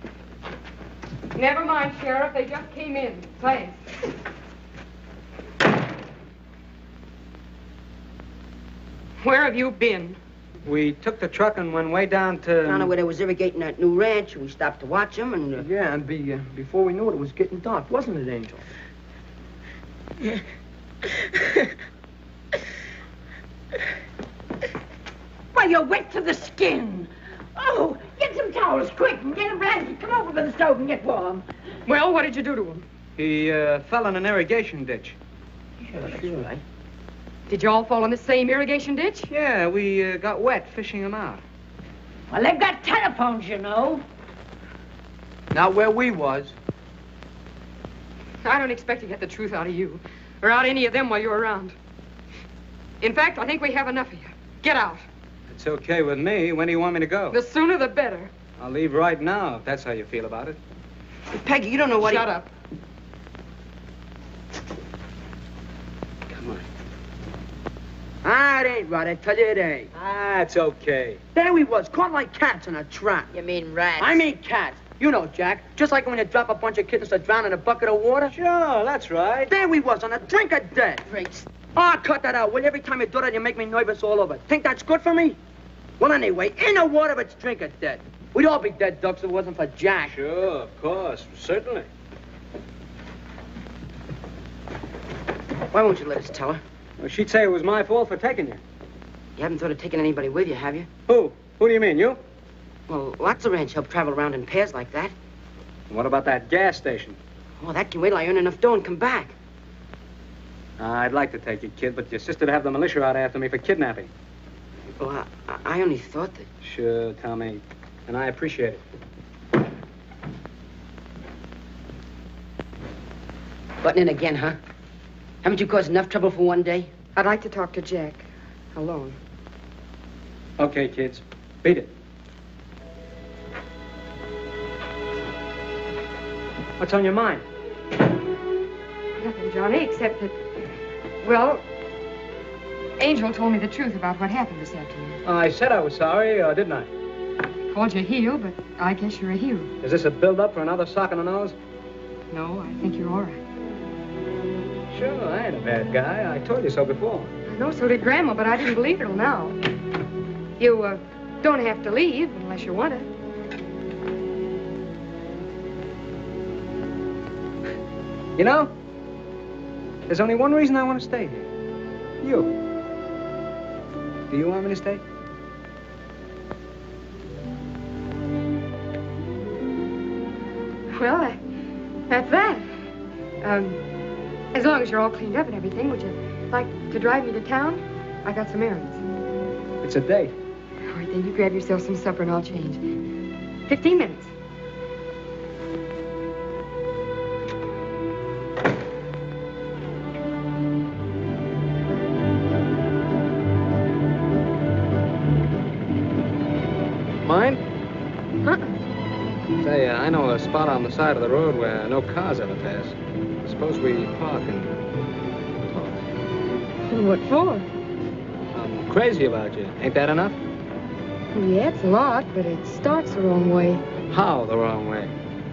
Never mind, Sheriff. They just came in. Thanks. Where have you been? We took the truck and went way down to... Down to where they was irrigating that new ranch. We stopped to watch them, and... Yeah, and before we knew it, it was getting dark, wasn't it, Angel? Well, you're wet to the skin. Oh, get some towels, quick, and get a blanket. Come over to the stove and get warm. Well, what did you do to him? He fell in an irrigation ditch. Sure, right. Did you all fall in the same irrigation ditch? Yeah, we got wet fishing him out. Well, they've got telephones, you know. Not where we was. I don't expect to get the truth out of you, or out of any of them while you're around. In fact, I think we have enough of you. Get out. It's okay with me. When do you want me to go? The sooner the better. I'll leave right now, if that's how you feel about it. Peggy, you don't know what Shut up. Come on. Ah, it ain't right. I tell you it ain't. Ah, it's okay. There we was, caught like cats in a trap. You mean rats? I mean cats. You know, Jack. Just like when you drop a bunch of kittens to drown in a bucket of water. Sure, that's right. There we was, on a drink of death. Drinks. Ah, cut that out. Well, every time you do that, you make me nervous all over. Think that's good for me? Well, anyway, in the water, it's drink of death. We'd all be dead ducks if it wasn't for Jack. Sure, of course. Certainly. Why won't you let us tell her? Well, she'd say it was my fault for taking you. You haven't thought of taking anybody with you, have you? Who? Who do you mean, you? Well, lots of ranch help travel around in pairs like that. What about that gas station? Oh, that can wait till I earn enough dough and come back. I'd like to take you, kid, but your sister'd have the militia out after me for kidnapping. Well, I only thought that... Sure, Tommy. And I appreciate it. Butting in again, huh? Haven't you caused enough trouble for one day? I'd like to talk to Jack. Alone. Okay, kids. Beat it. What's on your mind? Nothing, Johnny, except that... Well, Angel told me the truth about what happened this afternoon. I said I was sorry, didn't I? Called you a heel, but I guess you're a hero. Is this a build-up for another sock in the nose? No, I think you're all right. Sure, I ain't a bad guy. I told you so before. I know, so did Grandma, but I didn't believe it till now. You, don't have to leave unless you want to. You know, there's only one reason I want to stay here. You. Do you want me to stay? Well, that's that. As long as you're all cleaned up and everything, would you like to drive me to town? I got some errands. It's a date. All right, then you grab yourself some supper and I'll change. 15 minutes. Mine? Uh-uh. Say, I know a spot on the side of the road where no cars ever pass. Suppose we park and talk. What for? I'm crazy about you. Ain't that enough? Yeah, it's a lot, but it starts the wrong way. How the wrong way?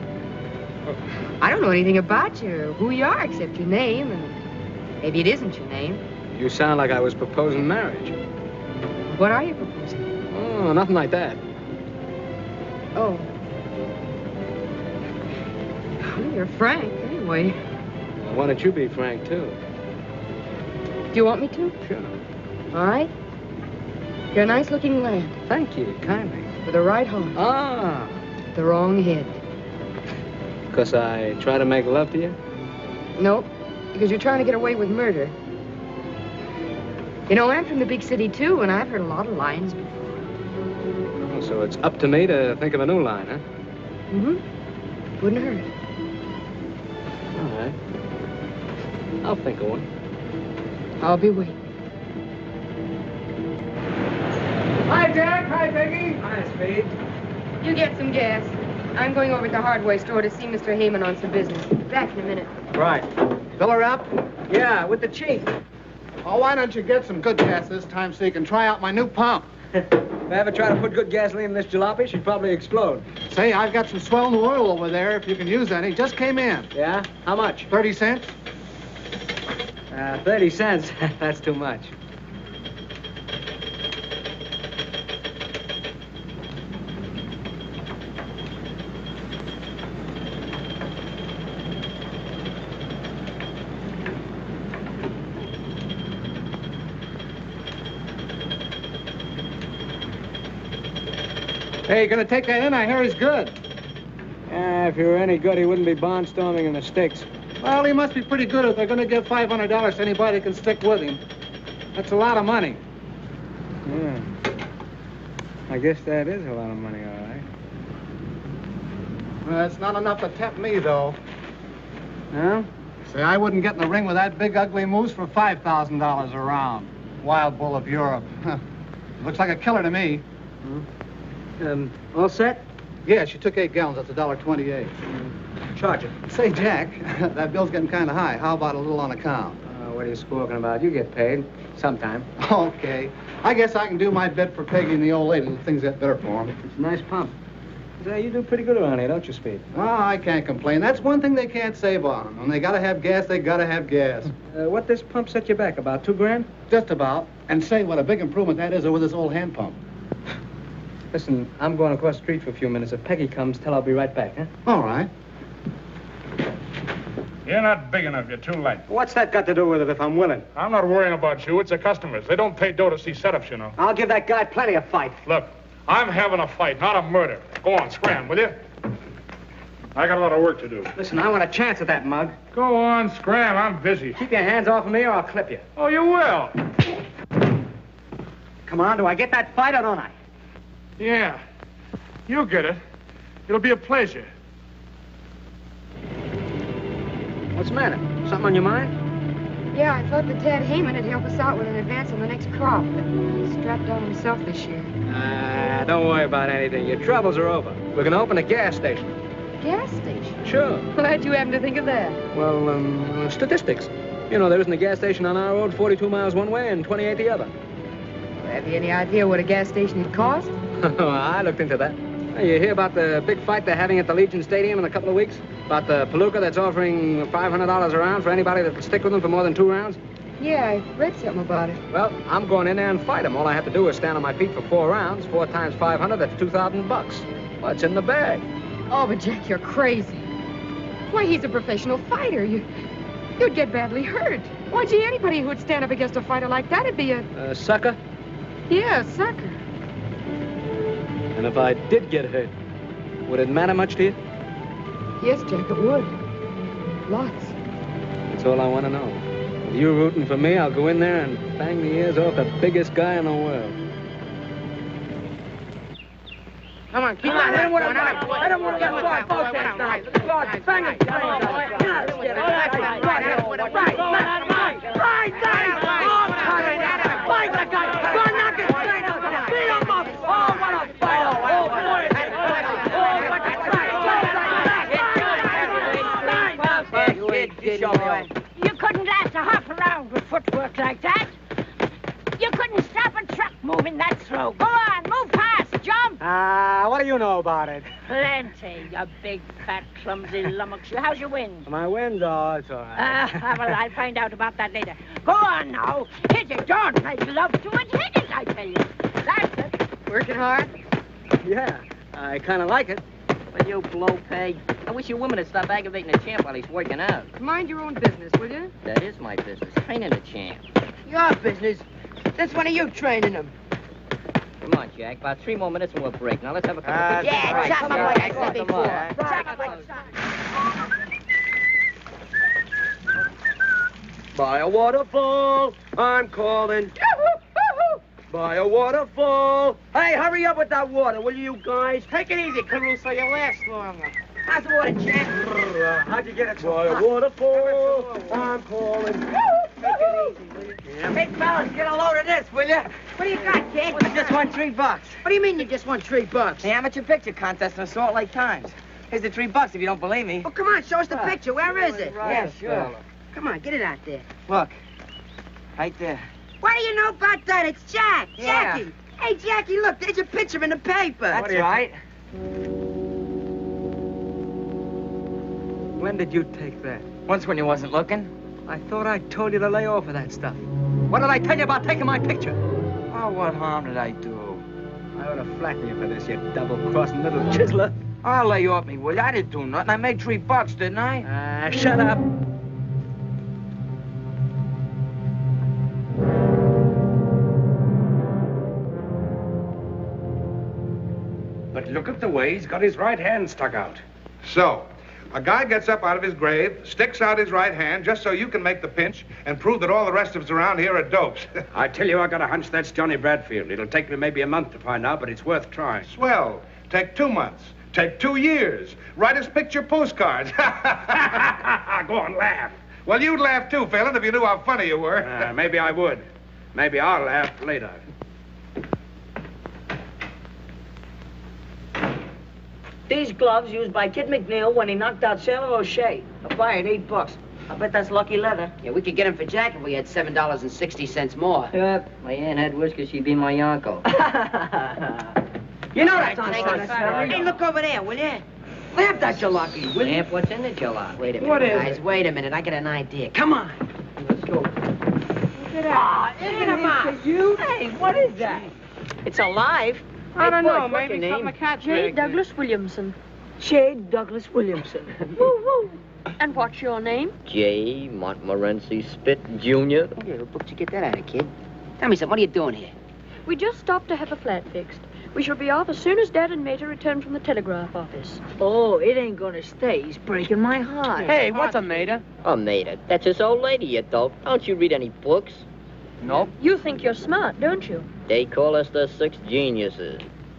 I don't know anything about you or who you are except your name, and maybe it isn't your name. You sound like I was proposing marriage. What are you proposing? Oh, nothing like that. Oh. Well, you're frank, anyway. Well, why don't you be frank, too? Do you want me to? Sure. All right. You're a nice-looking lad. Thank you, kindly. With a right heart. Ah. The wrong head. Because I try to make love to you? Nope. Because you're trying to get away with murder. You know, I'm from the big city, too, and I've heard a lot of lines before. Oh, so it's up to me to think of a new line, huh? Mm-hmm. Wouldn't hurt. All right. I'll think of one. I'll be waiting. Hi, Jack. Hi, Peggy. Hi, Speed. You get some gas. I'm going over to the hardware store to see Mr. Heyman on some business. Back in a minute. Right. Fill her up? Yeah, with the chief. Oh, why don't you get some good gas this time so you can try out my new pump? If I ever try to put good gasoline in this jalopy, she'd probably explode. Say, I've got some swell new oil over there if you can use any. Just came in. Yeah? How much? 30 cents. 30 cents. That's too much. Hey, you gonna take that in? I hear he's good. If he were any good, he wouldn't be barnstorming in the sticks. Well, he must be pretty good if they're gonna give $500 to anybody who can stick with him. That's a lot of money. Yeah. I guess that is a lot of money, all right. Well, it's not enough to tempt me, though. No? Say, I wouldn't get in the ring with that big, ugly moose for $5,000 a round. Wild bull of Europe. Looks like a killer to me. All set? Yeah, she took 8 gallons. That's $1.28. Charge it. Say, Jack, that bill's getting kind of high. How about a little on account? What are you squawking about? You get paid. Sometime. Okay. I guess I can do my bit for Peggy and the old lady. Things get better for them. It's a nice pump. You do pretty good around here, don't you, Speed? Oh, I can't complain. That's one thing they can't save on them. When they gotta have gas, they gotta have gas. What this pump set you back? About $2,000? Just about. And say, what a big improvement that is over this old hand pump. Listen, I'm going across the street for a few minutes. If Peggy comes, tell her I'll be right back, huh? All right. You're not big enough. You're too late. What's that got to do with it if I'm willing? I'm not worrying about you. It's the customers. They don't pay dough to see setups, you know. I'll give that guy plenty of fight. Look, I'm having a fight, not a murder. Go on, scram, will you? I got a lot of work to do. Listen, I want a chance at that mug. Go on, scram. I'm busy. Keep your hands off of me or I'll clip you. Oh, you will. Come on, do I get that fight or don't I? Yeah. You'll get it. It'll be a pleasure. What's the matter? Something on your mind? Yeah, I thought that Tad Heyman would help us out with an advance on the next crop, but he's strapped out himself this year. Don't worry about anything. Your troubles are over. We're going to open a gas station. Gas station? Sure. Glad you happen to think of that. Well, statistics. You know, there isn't a gas station on our road 42 miles one way and 28 the other. Have you any idea what a gas station would cost? I looked into that. You hear about the big fight they're having at the Legion Stadium in a couple of weeks? About the Palooka that's offering $500 a round for anybody that will stick with them for more than 2 rounds? Yeah, I read something about it. Well, I'm going in there and fight them. All I have to do is stand on my feet for 4 rounds. 4 times 500, that's $2,000. Well, it's in the bag. Oh, but Jack, you're crazy. Why, he's a professional fighter. You'd get badly hurt. Why, gee, anybody who would stand up against a fighter like that would be a... sucker? Yeah, a sucker. And if I did get hurt, would it matter much to you? Yes, Jack, it would. Lots. That's all I want to know. If you're rooting for me, I'll go in there and bang the ears off the biggest guy in the world. Come on, keep on. Let him get one. Both hands tonight. Bang it. Fight the guy. Go knock it straight out. Beat him up. Oh, what a fight. Oh, boy. You couldn't last a half a round with footwork like that. You couldn't stop a truck moving that slow. Go on, move fast, jump. What do you know about it? Plenty, you big, fat, clumsy lummox. How's your wind? My wind? Oh, it's all right. Well, I'll find out about that later. Go on now. Hit it. Don't make love to it. Hit it, I tell you. That's it. Working hard? Yeah, I kind of like it. Well, you blow peg. I wish you women would stop aggravating the champ while he's working out. Mind your own business, will you? That is my business. Training the champ. Your business? That's one of you training him. Come on, Jack. About 3 more minutes and we'll break. Now let's have a couple of... Yeah, chop him like I said before. Chop him like By a waterfall, I'm calling. By a waterfall. Hey, hurry up with that water, will you guys? Take it easy, Caruso. You'll last longer. How's the water, Jack? How'd you get it so By a waterfall, I'm calling. Take it easy, will you? Hey, fellas, get a load of this, will you? What do you got, kid? I just won $3. What do you mean you just won $3? The amateur picture contest in Salt Lake Times. Here's the $3 if you don't believe me. Oh, come on, show us the picture. Where is it? Yeah, sure. Come on, get it out there. Look. Right there. What do you know about that? It's Jack. Yeah. Jackie. Hey, Jackie, look, there's your picture in the paper. That's right. When did you take that? Once when you wasn't looking. I thought I told you to lay off of that stuff. What did I tell you about taking my picture? Oh, what harm did I do? I ought to flatten you for this, you double-crossing little chiseler. I'll lay off me, will you? I didn't do nothing. I made $3, didn't I? Shut up. But look at the way he's got his right hand stuck out. So, a guy gets up out of his grave, sticks out his right hand just so you can make the pinch and prove that all the rest of us around here are dopes. I tell you, I got a hunch that's Johnny Bradfield. It'll take me maybe a month to find out, but it's worth trying. Swell. Take 2 months. Take 2 years. Write us picture postcards. Go on, laugh. Well, you'd laugh too, Phelan, if you knew how funny you were. Maybe I would. Maybe I'll laugh later. These gloves used by Kid McNeil when he knocked out Sailor O'Shea. I fired $8. I bet that's lucky leather. Yeah, we could get him for Jack if we had $7.60 more. Yep, my aunt had whiskers, she'd be my uncle. You know that's not Hey, look over there, will you? Lamp that jalopy, will you? Lamp, what's in the jalopy? Wait a minute, What is guys. it? Wait a minute. I got an idea. Come on. Let's go. Isn't it cute? Hey, what is that? It's alive. I don't know. What's Maybe your something name? to catch J. Douglas Williamson. J. Douglas Williamson. Woo woo. And what's your name? J. Montmorency Spit, Jr. Hey, what book did you get that out of, kid? Tell me something. What are you doing here? We just stopped to have a flat fixed. We shall be off as soon as Dad and Mater return from the telegraph office. Oh, it ain't gonna stay. He's breaking my heart. Hey, what's a mater? A mater. That's his old lady, you dope. Don't you read any books? Nope. You think you're smart, don't you? They call us the Six Geniuses.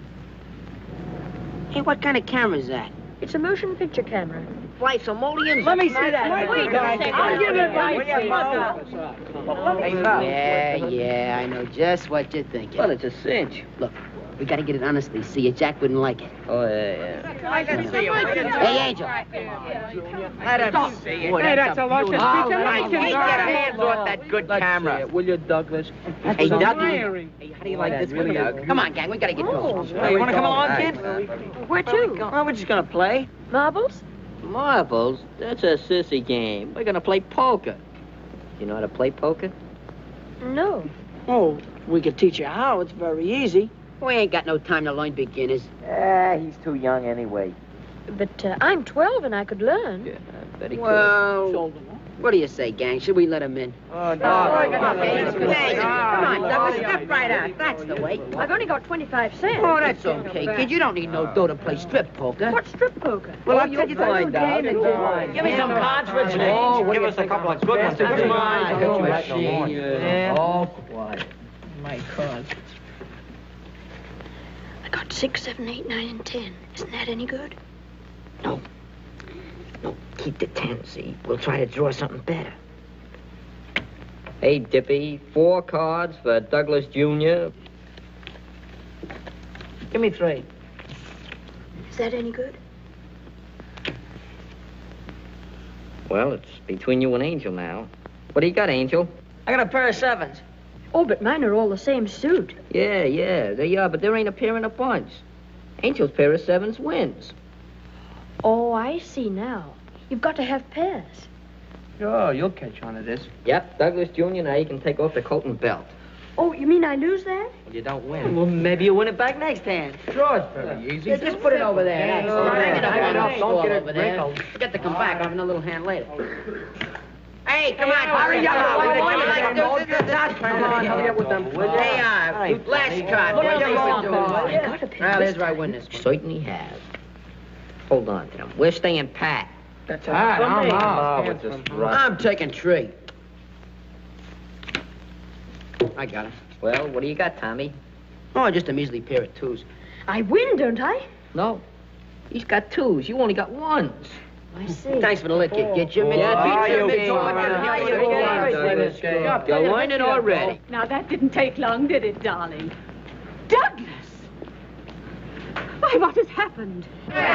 Hey, what kind of camera is that? It's a motion picture camera. Fly some mullions? Let me see that. Wait a second. I'll give it right to you. Yeah, I know just what you're thinking. Well, it's a cinch. Look, we gotta get it honestly. See you, Jack wouldn't like it. Oh, yeah. Hey, Angel. Let him see it. Hey, that's a luscious piece of Hey, get your hands off that good camera. Will you, Douglas? Hey, Dougie. Hey, how do you like this one, Doug? Come on, gang. We gotta get going. Hey, you wanna come along, kid? Where to? Well, we're just gonna play. Marbles? Marbles? That's a sissy game. We're gonna play poker. You know how to play poker? No. Oh, we could teach you how. It's very easy. We ain't got no time to learn beginners. He's too young anyway. But I'm 12 and I could learn. Yeah, I bet he Well, what do you say, gang? Should we let him in? Oh, Come on, Douglas, step right out. That's the way. I've only got 25 cents. Oh, that's okay, kid. You don't need no dough to play strip poker. What's strip poker? Well, I'll tell you the find out. Give me some cards for change. Oh, Give us a couple of good ones. Come on. Yeah. Oh, quiet. My cards. I got 6, 7, 8, 9, and 10. Isn't that any good? No, keep the 10, see? We'll try to draw something better. Hey, Dippy, 4 cards for Douglas Jr. Give me 3. Is that any good? Well, it's between you and Angel now. What do you got, Angel? I got a pair of 7s. Oh, but mine are all the same suit. Yeah, they are, but there ain't a pair in a bunch. Angel's pair of 7s wins. Oh, I see now. You've got to have pairs. Oh, you'll catch on to this. Yep, Douglas Jr., now you can take off the coat and belt. Oh, you mean I lose that? Well, you don't win. Well, maybe you win it back next hand. Sure, it's very easy. Yeah, just put it over there. That's all right. Hang it up. Don't get it over there. wrinkled. Forget to come back. I'll have another little hand later. Hey, come on. hurry up. Come on, hurry up with them. Hey, last card. What do you do? Well, here's where I win this one. Certainly has. Hold on to them. We're staying pat. That's all right, I'm out. I'm taking 3. I got it. Well, what do you got, Tommy? Oh, just a measly pair of 2s. I win, don't I? No. He's got 2s. You only got 1s. I see. Thanks for the lick, kid. Get your mitts. You're learning already. Now, that didn't take long, did it, darling? Douglas! Why, what has happened?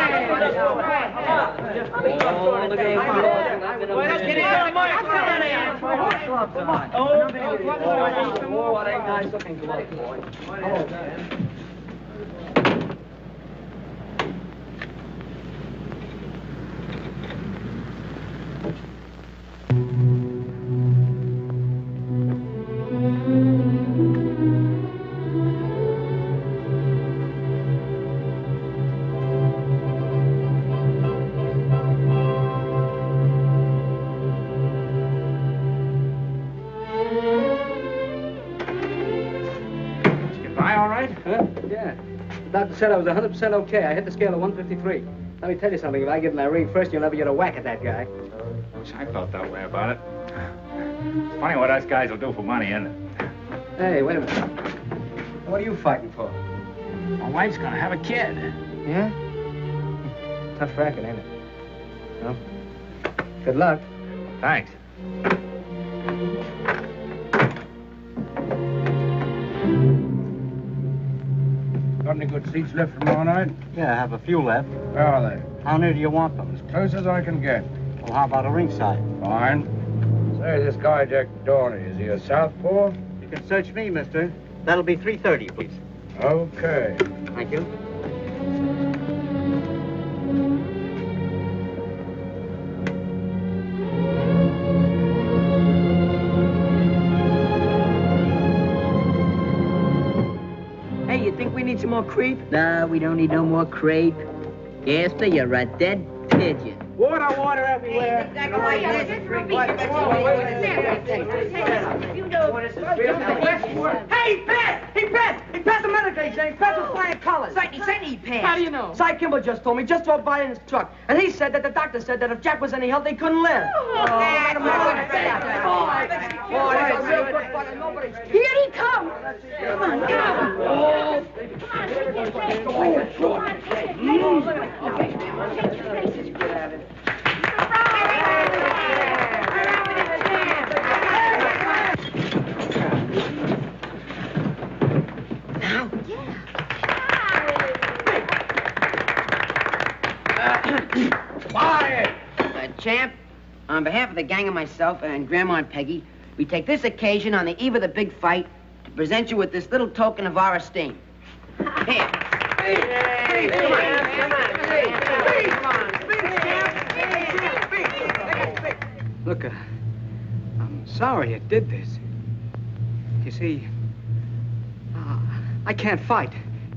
Yeah. The doctor said I was 100% okay. I hit the scale of 153. Let me tell you something. If I get in that ring first, you'll never get a whack at that guy. Wish I felt that way about it. It's funny what us guys will do for money, isn't it? Hey, wait a minute. What are you fighting for? My wife's gonna have a kid. Yeah? Tough racket, ain't it? Well, good luck. Thanks. Got any good seats left from tomorrow night? Yeah, I have a few left. Where are they? How near do you want them? As close as I can get. Well, how about a ringside? Fine. Say, this guy, Jack Dorney, is he a southpaw? You can search me, mister. That'll be 3:30, please. Okay. Thank you. Hey, you think we need some more creep? No, we don't need no more crepe. Gaster, you're a dead pigeon. Water everywhere. Hey, Pat! He passed the medical exam. He passed with flying colors. He said he passed. How do you know? Cy Kimball just told me. Just drove by in his truck. And he said that the doctor said that if Jack was any help, he couldn't live. Here he comes. Come on, Quiet! Champ, on behalf of the gang and myself and Grandma and Peggy, we take this occasion on the eve of the big fight to present you with this little token of our esteem. Here. Look, I'm sorry you did this. You see, I can't fight.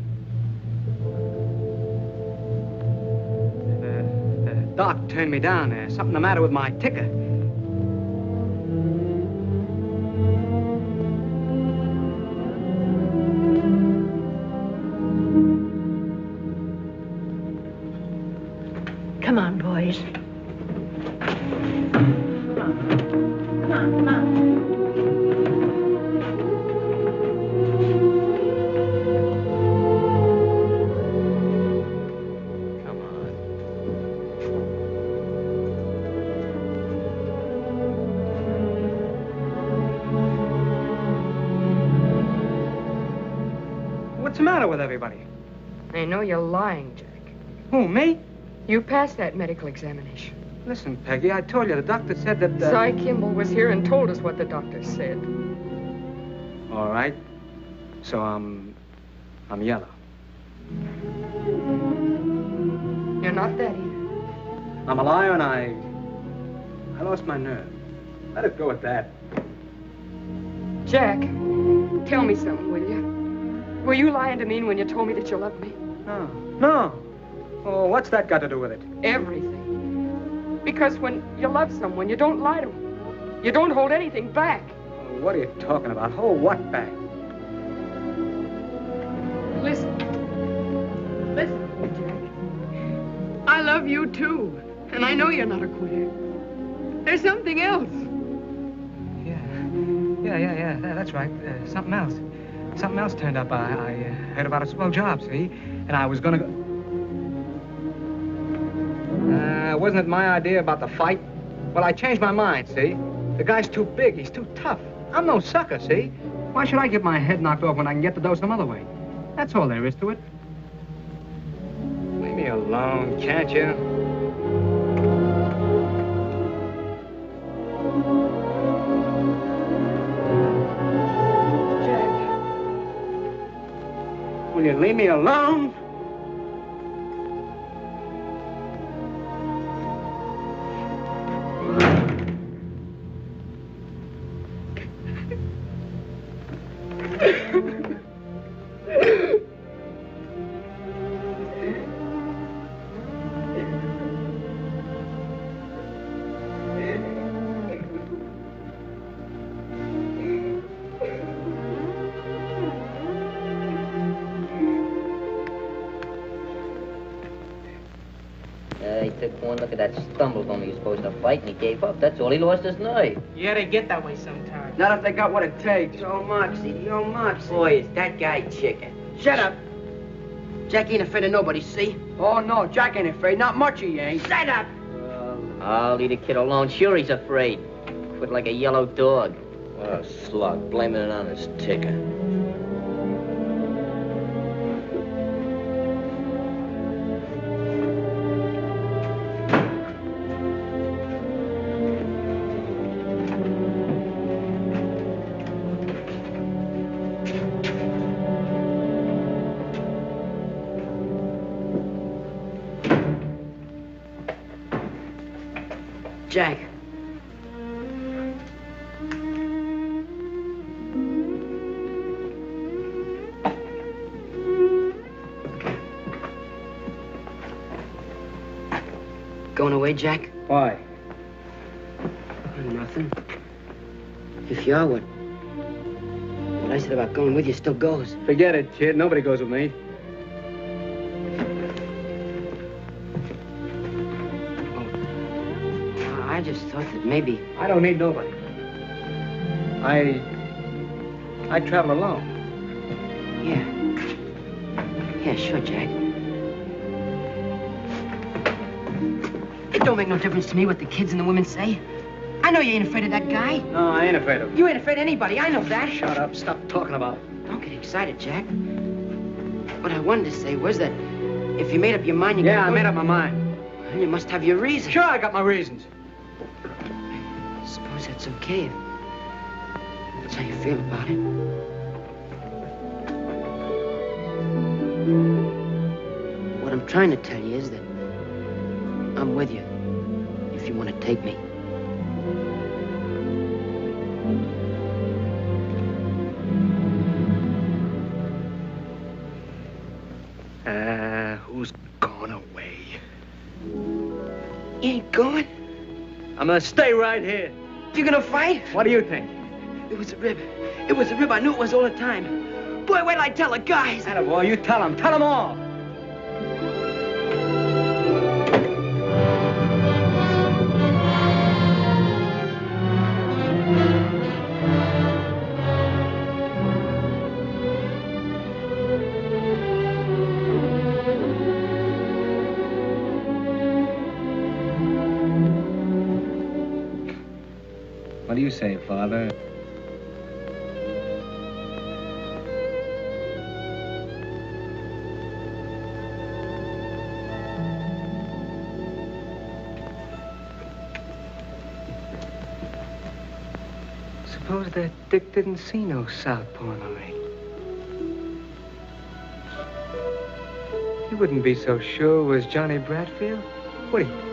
The doc turned me down. There's something the matter with my ticker. Come on, boys. What's the matter with everybody? I know you're lying, Jack. Who, me? You passed that medical examination. Listen, Peggy, I told you the doctor said that... Cy Kimball was here and told us what the doctor said. All right. So I'm yellow. You're not that either. I'm a liar and I lost my nerve. Let it go at that. Jack, tell me something, will you? Were you lying to me when you told me that you loved me? No. Oh, what's that got to do with it? Everything. Because when you love someone, you don't lie to them. You don't hold anything back. What are you talking about? Hold what back? Listen, Jack. I love you, too. And I know you're not a quitter. There's something else. Yeah, that's right. Something else. Something else turned up. I heard about a swell job, see? And I was gonna go... wasn't it my idea about the fight? Well, I changed my mind, see? The guy's too big. He's too tough. I'm no sucker, see? Why should I get my head knocked off when I can get the dough some other way? That's all there is to it. Leave me alone, can't you? Will you leave me alone? He took one look at that stumble bum he was supposed to fight, and he gave up. That's all. He lost his nerve. Yeah, they get that way sometimes. Not if they got what it takes. Yo, Moxie. Boy, is that guy chicken. Shut up. Jack ain't afraid of nobody, see? Oh, no, Jack ain't afraid. Not much he ain't. Shut up. I'll leave the kid alone. Sure, he's afraid. foot like a yellow dog. What a slug, blaming it on his ticker. Jack. Going away, Jack? Why? Nothing. If you are, what I said about going with you still goes. Forget it, kid. Nobody goes with me. I just thought that maybe... I don't need nobody. I travel alone. Yeah. Yeah, sure, Jack. It don't make no difference to me what the kids and the women say. I know you ain't afraid of that guy. No, I ain't afraid of him. You ain't afraid of anybody. I know that. Shut up. Stop talking about it. Don't get excited, Jack. What I wanted to say was that if you made up your mind, you I made up my mind. Well, you must have your reasons. Sure, I got my reasons. Suppose that's okay. If that's how you feel about it. What I'm trying to tell you is that I'm with you if you want to take me. Who's gone away? You ain't going? I'm gonna stay right here. You're gonna fight? What do you think? It was a rib. It was a rib. I knew it was all the time. Boy, wait till I tell the guys. Attaboy, you tell them. Tell them all. What do you say, Father? Suppose that Dick didn't see no southpaw in me. He wouldn't be so sure it was Johnny Bradfield, would he?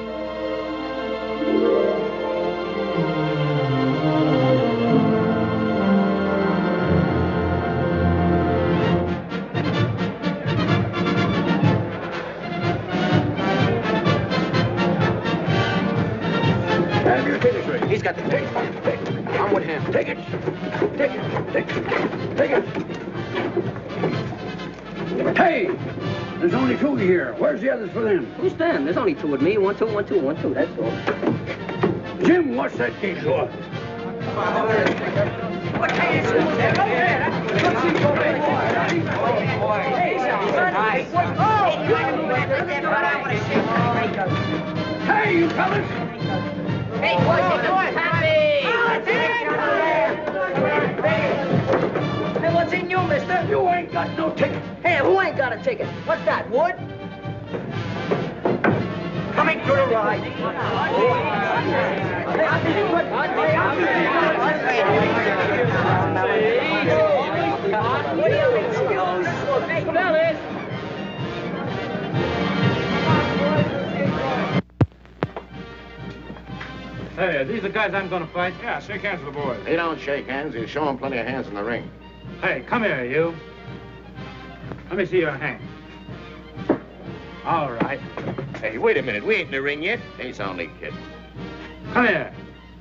He's got the tape. I'm with him. Take it. Take it. Take it. Take it. Hey! There's only two here. Where's the others for them? Who's them? There's only two with me. 1, 2, 1, 2, 1, 2. That's all. Jim, watch that gate door. Hey, you fellas! Hey, boys, happy! Hey, what's in you, mister? You ain't got no ticket. Hey, who ain't got a ticket? What's that, Wood? Coming to the ride. Hey, are these the guys I'm gonna fight? Yeah, shake hands with the boys. He don't shake hands. He'll show him plenty of hands in the ring. Hey, come here, you. Let me see your hand. All right. Hey, wait a minute. We ain't in the ring yet. He's only kidding. Come here.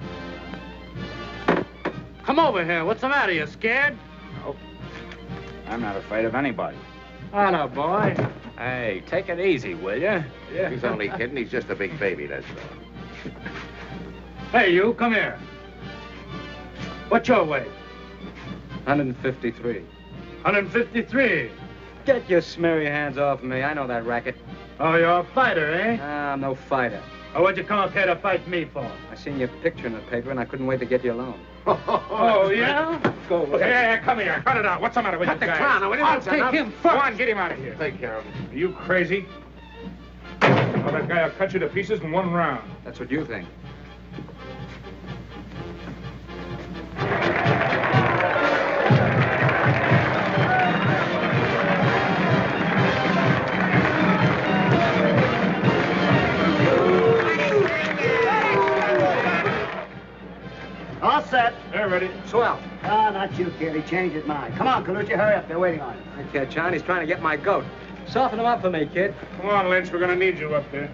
Come over here. What's the matter? You scared? Nope. I'm not afraid of anybody. Hello, boy. Hey, take it easy, will you? Yeah. He's only kidding. He's just a big baby, that's all. Hey, you, come here. What's your weight? 153. 153. Get your smeary hands off me. I know that racket. Oh, you're a fighter, eh? I'm no fighter. Or what'd you come up here to fight me for? I seen your picture in the paper, and I couldn't wait to get you alone. Oh, yeah? Go away. Hey, come here. Cut it out. What's the matter with Cut you the guys? clown. What is I'll it, take son? him first. Go on, get him out of here. Take care of him. Are you crazy? Well, that guy will cut you to pieces in one round. That's what you think. All set. They're ready. Swell. Ah, not you, kid. He changed his mind. Come on, Colucci, hurry up. They're waiting on you. Okay, John, he's trying to get my goat. Soften him up for me, kid. Come on, Lynch. We're going to need you up there.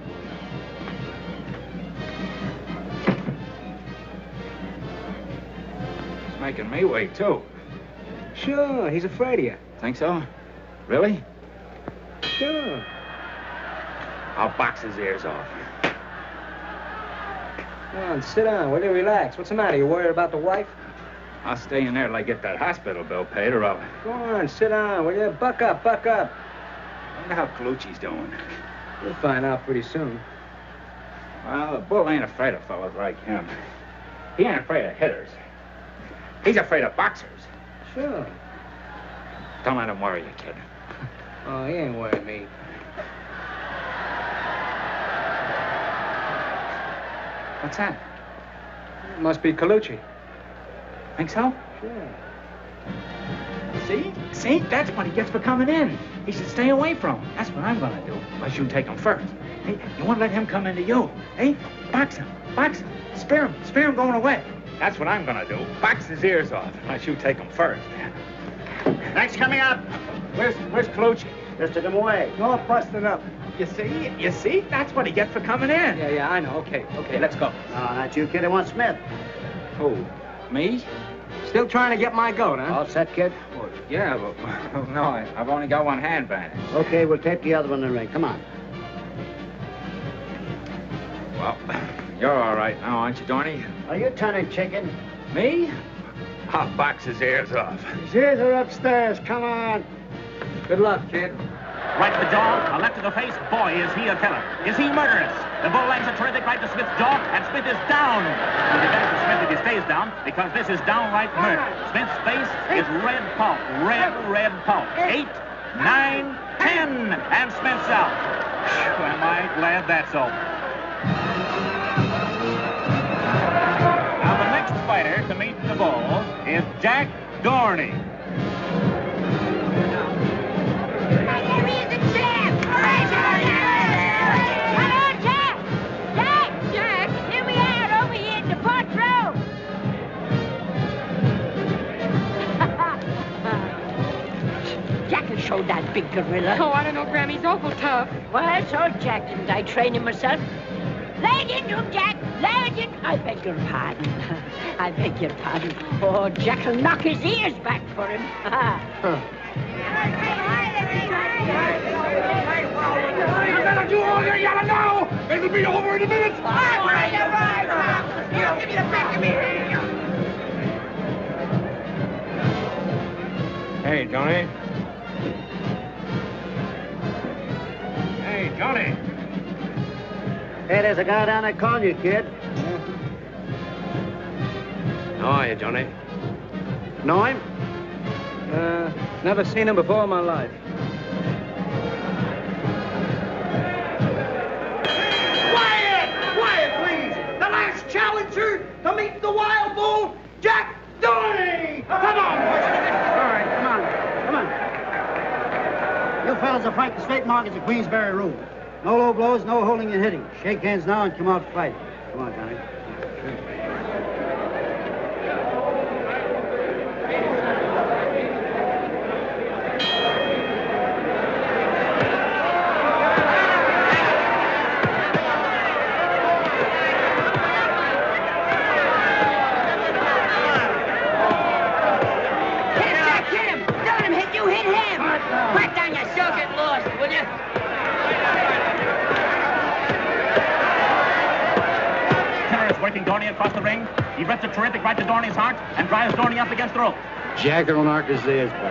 He's making me wait, too. Sure, he's afraid of you. Think so? Really? Sure. I'll box his ears off. Come on, sit down. Will you relax? What's the matter? You worried about the wife? I'll stay in there till I get that hospital bill paid, or I'll... Go on, sit down, will you? Buck up, buck up. I wonder how Colucci's doing. You'll find out pretty soon. Well, the bull ain't afraid of fellas like him. He ain't afraid of hitters. He's afraid of boxers. Sure. Don't let him worry you, kid. Oh, he ain't worried me. What's that? It must be Colucci. Think so? Sure. See? See? That's what he gets for coming in. He should stay away from him. That's what I'm gonna do. Unless you take him first. Hey, you won't let him come into you. Hey, box him. Box him. Spear him going away. That's what I'm gonna do. Box his ears off. Unless you take him first. Thanks coming up. Where's Colucci? Just took him away. No, busted up. You see? You see? That's what he gets for coming in. Yeah, I know. Okay, let's go. No, not you, kid. I want Smith. Who? Me? Still trying to get my goat, huh? All set, kid? Well, yeah, but no, I've only got one hand bandage. Okay, we'll tape the other one in the ring. Come on. Well, you're all right now, aren't you, Dorney? Are you turning chicken? Me? I'll box his ears off. His ears are upstairs. Come on. Good luck, kid. Right to the jaw, a left to the face. Boy, is he a killer. Is he murderous? The bull lands a terrific right to Smith's jaw, and Smith is down. It would be better for Smith if he stays down, because this is downright murder. Smith's face is red pulp. Red pulp. 8, 9, 10, and Smith's out. Phew, am I glad that's over. Now, the next fighter to meet the bull is Jack Dorney. Show that big gorilla. Oh, I don't know, Grammy's awful tough. Well, so Jack, didn't I train him myself? Lay it into him, Jack. Lay it in. I beg your pardon. I beg your pardon. Oh, Jack will knock his ears back for him. You better do all you gotta know. It'll be over in a minute. Right. Here, give me the back of me. Hey, Johnny. Hey, Johnny. Hey, there's a guy down there calling you, kid. How are you, Johnny? Know him? Never seen him before in my life. Quiet, please. The last challenger to meet the wild bull, Jack Dorney. Come on, boys. All right, come on. You fellas will fight the straight markets at Queensberry Room. No low blows, no holding and hitting. Shake hands now and come out to fight. Come on, Johnny. Working Dorney across the ring. He reps a terrific right to Dorney's heart and drives Dorney up against the rope. Jack will knock his ears back.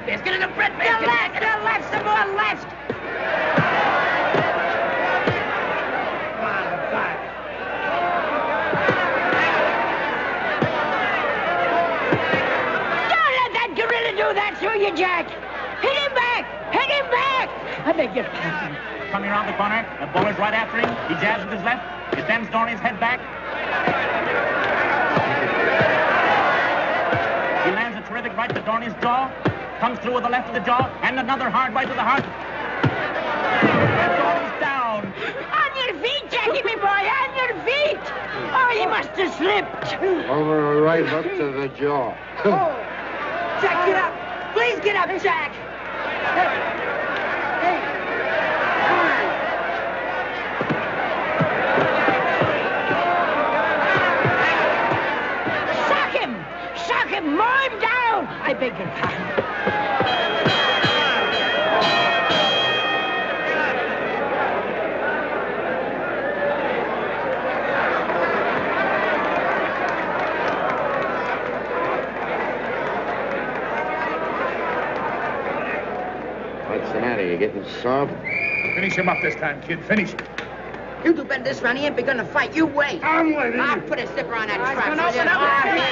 bread basket. Get in the bread basket. The left, some more left. Don't let that gorilla do that to you, Jack. Hit him back. Hit him back. I beg your pardon. Coming around the corner, the bowler's right after him. He jabs with his left. He sends Dorney's head back. He lands a terrific right to Dorney's jaw. Comes through with the left of the jaw, and another hard right to the heart. And Dorney's down. On your feet, Jackie, me boy, on your feet. Oh, he must have slipped. Over a right hook to the jaw. Jack, get up. Please get up, Jack. Sock him. Sock him. Mow him down. I beg your pardon. What's the matter? You getting soft? Finish him up this time, kid. Finish him. You do better this round. He ain't begun to fight. You wait. I'm waiting. I'll put a zipper on that trap. gonna open up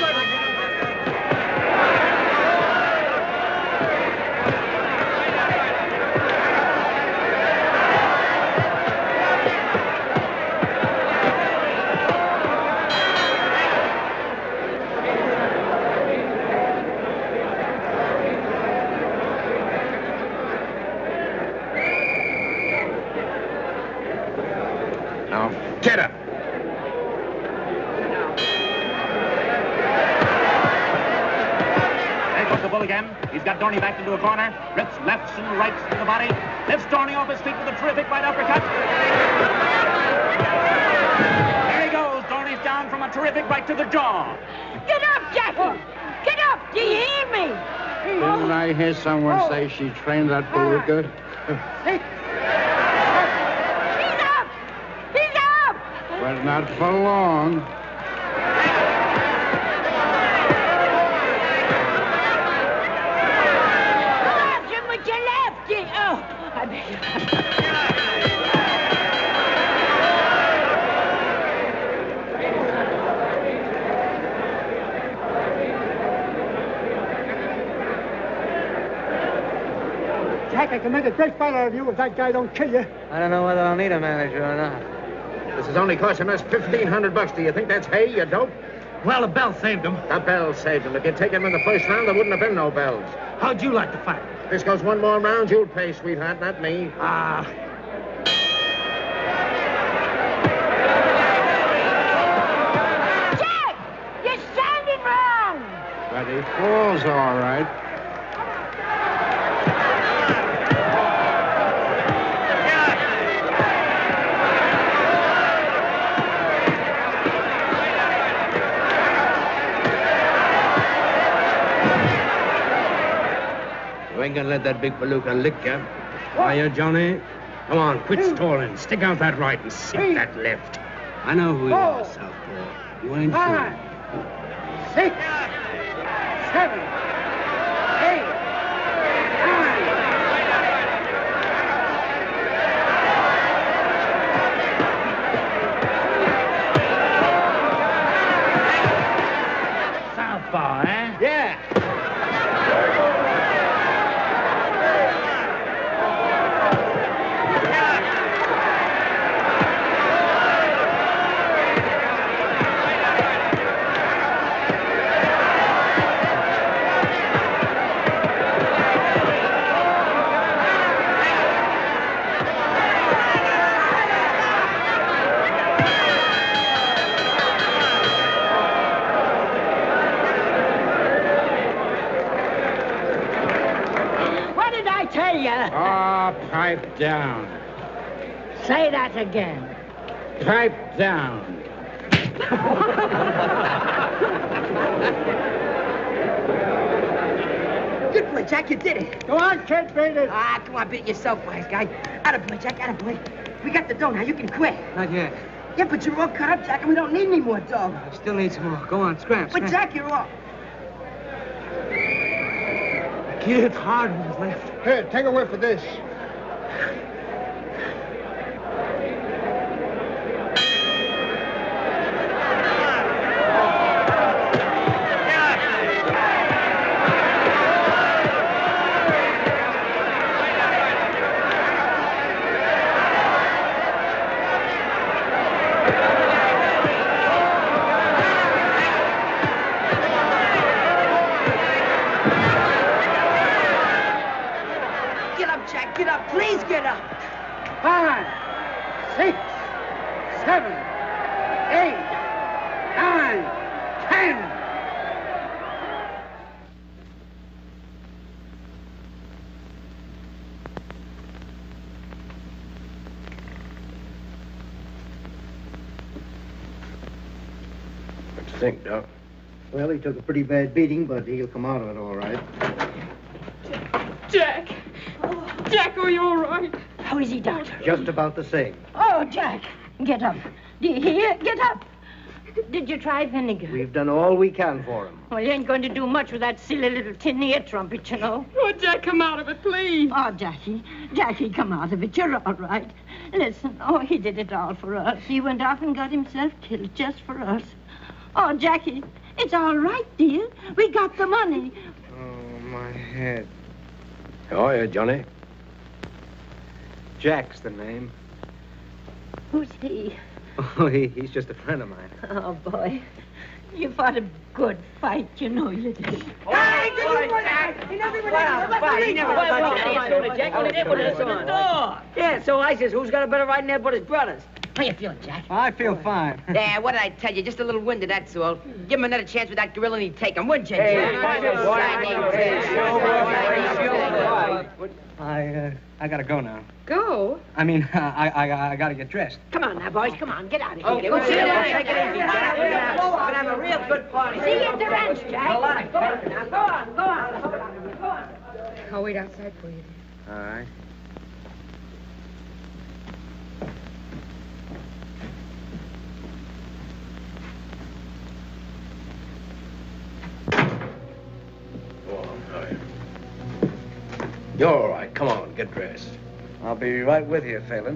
Now, get up. There goes the bull again. He's got Dorney backed into a corner. Rips lefts and rights to the body. Lifts Dorney off his feet with a terrific right uppercut. There he goes. Dorney's down from a terrific right to the jaw. Get up, Jackie. Get up. Do you hear me? Didn't I hear someone say she trained that bull good? But not for long. Go after him with your left. Oh, I beg your pardon. Jack, I can make a great fighter out of you if that guy don't kill you. I don't know whether I'll need a manager or not. This is only costing us $1,500. Do you think that's hay, you dope? Well, the bell saved him. The bell saved him. If you'd taken him in the first round, there wouldn't have been no bells. How'd you like to fight? If this goes one more round, you'll pay, sweetheart, not me. Ah. Jack, you're standing wrong. But he falls all right. You ain't gonna let that big palooka lick you. Are you, Johnny? Come on, quit stalling. Stick out that right and sink that left. I know who you are, Southpaw. You ain't fool. 5, 6, 7, 8, 9. Southpaw, eh? Yeah. Oh, pipe down. Say that again. Pipe down. Good boy, Jack, you did it. Go on, kid, beat it. Ah, come on, beat it yourself, wise guy. Attaboy, Jack, attaboy. We got the dough now. You can quit. Not yet. Yeah, but you're all cut up, Jack, and we don't need any more dough. I still need some more. Go on, scram. But, Jack, you're all... Hit hard with his left. Here, take a whiff of this. Get up, please get up. 5, 6, 7, 8, 9, 10. What do you think, Doc? Well, he took a pretty bad beating, but he'll come out of it all right. Jack! Jack, are you all right? How is he, Doctor? Just about the same. Oh, Jack, get up. Do you hear? Get up. Did you try vinegar? We've done all we can for him. Well, you ain't going to do much with that silly little tin ear trumpet, you know. Oh, Jack, come out of it, please. Oh, Jackie, come out of it. You're all right. Listen, he did it all for us. He went off and got himself killed just for us. Oh, Jackie, it's all right, dear. We got the money. Oh, my head. How are you, Johnny? Jack's the name. Who's he? Oh, he's just a friend of mine. Oh, boy. You fought a good fight, you know you did. Hey, Jack! He never went out. He never went out. Jack only did what he saw. Yeah, so I says, who's got a better right in there but his brothers? How you feeling, Jack? I feel fine. Yeah, what did I tell you? Just a little winded, that's all. Give him another chance with that gorilla and he'd take him, wouldn't you, Jack? I gotta go now. Go? I mean, I gotta get dressed. Come on now, boys. Come on. Get out of here. Okay, we'll see you later. Take it easy, Jack. We're gonna have a real good party. See you at the ranch, Jack. Go on. Go on. I'll wait outside for you. All right. You're all right. Come on, get dressed. I'll be right with you, Phelan.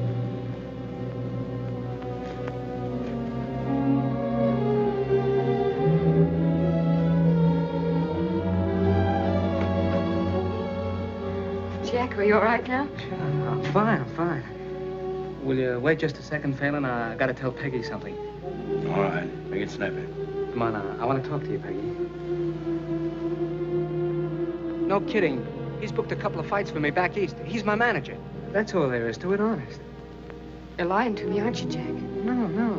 Jack, are you all right now? I'm fine. Will you wait just a second, Phelan? I gotta tell Peggy something. All right. Make it snappy. Come on, I want to talk to you, Peggy. No kidding. He's booked a couple of fights for me back east. He's my manager. That's all there is to it, honest. You're lying to me, aren't you, Jack? No.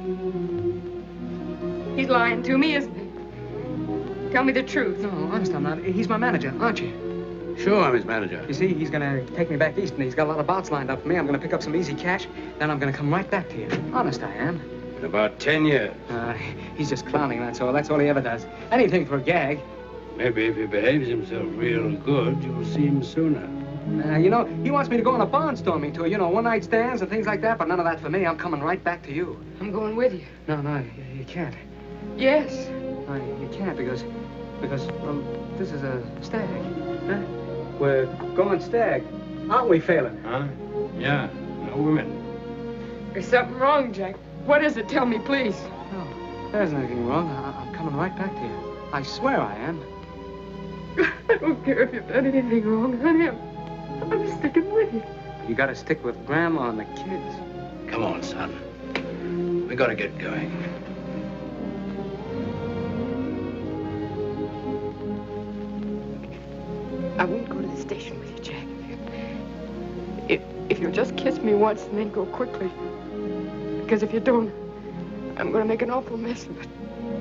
He's lying to me, isn't he? Tell me the truth. No, honest, I'm not. He's my manager, aren't you? Sure, I'm his manager. You see, he's gonna take me back east, and he's got a lot of bouts lined up for me. I'm gonna pick up some easy cash, then I'm gonna come right back to you. Honest, I am. In about 10 years. He's just clowning, that's all. That's all he ever does. Anything for a gag. Maybe if he behaves himself real good, you'll see him sooner. You know, he wants me to go on a barnstorming tour, you know, one-night stands and things like that, but none of that for me. I'm coming right back to you. I'm going with you. No, you can't. Yes. No, you can't because, well, this is a stag. Huh? We're going stag, aren't we, Phelan? Huh? Yeah, no women. There's something wrong, Jack. What is it? Tell me, please. No, there's nothing wrong. I'm coming right back to you. I swear I am. I don't care if you've done anything wrong, honey. I'm sticking with you. You gotta stick with Grandma and the kids. Come on, son. We gotta get going. I won't go to the station with you, Jack. If you'll just kiss me once and then go quickly. Because if you don't, I'm going to make an awful mess of it.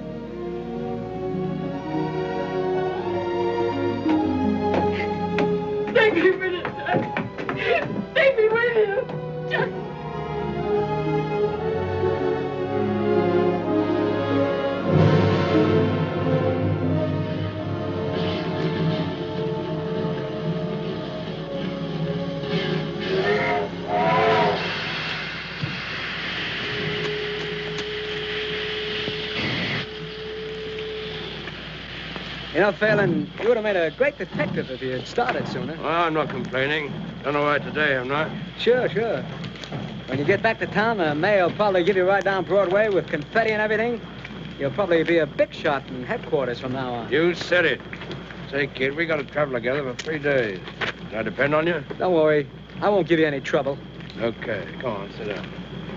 Take me with you, Jack. Take me with you, Jack. know, Phelan, you would have made a great detective if you had started sooner. Well, I'm not complaining. Done all right today, I'm not. Sure. When you get back to town, the mayor will probably give you right down Broadway with confetti and everything. You'll probably be a big shot in headquarters from now on. You said it. Say, kid, we got to travel together for 3 days. Can I depend on you? Don't worry. I won't give you any trouble. Okay, come on, sit down.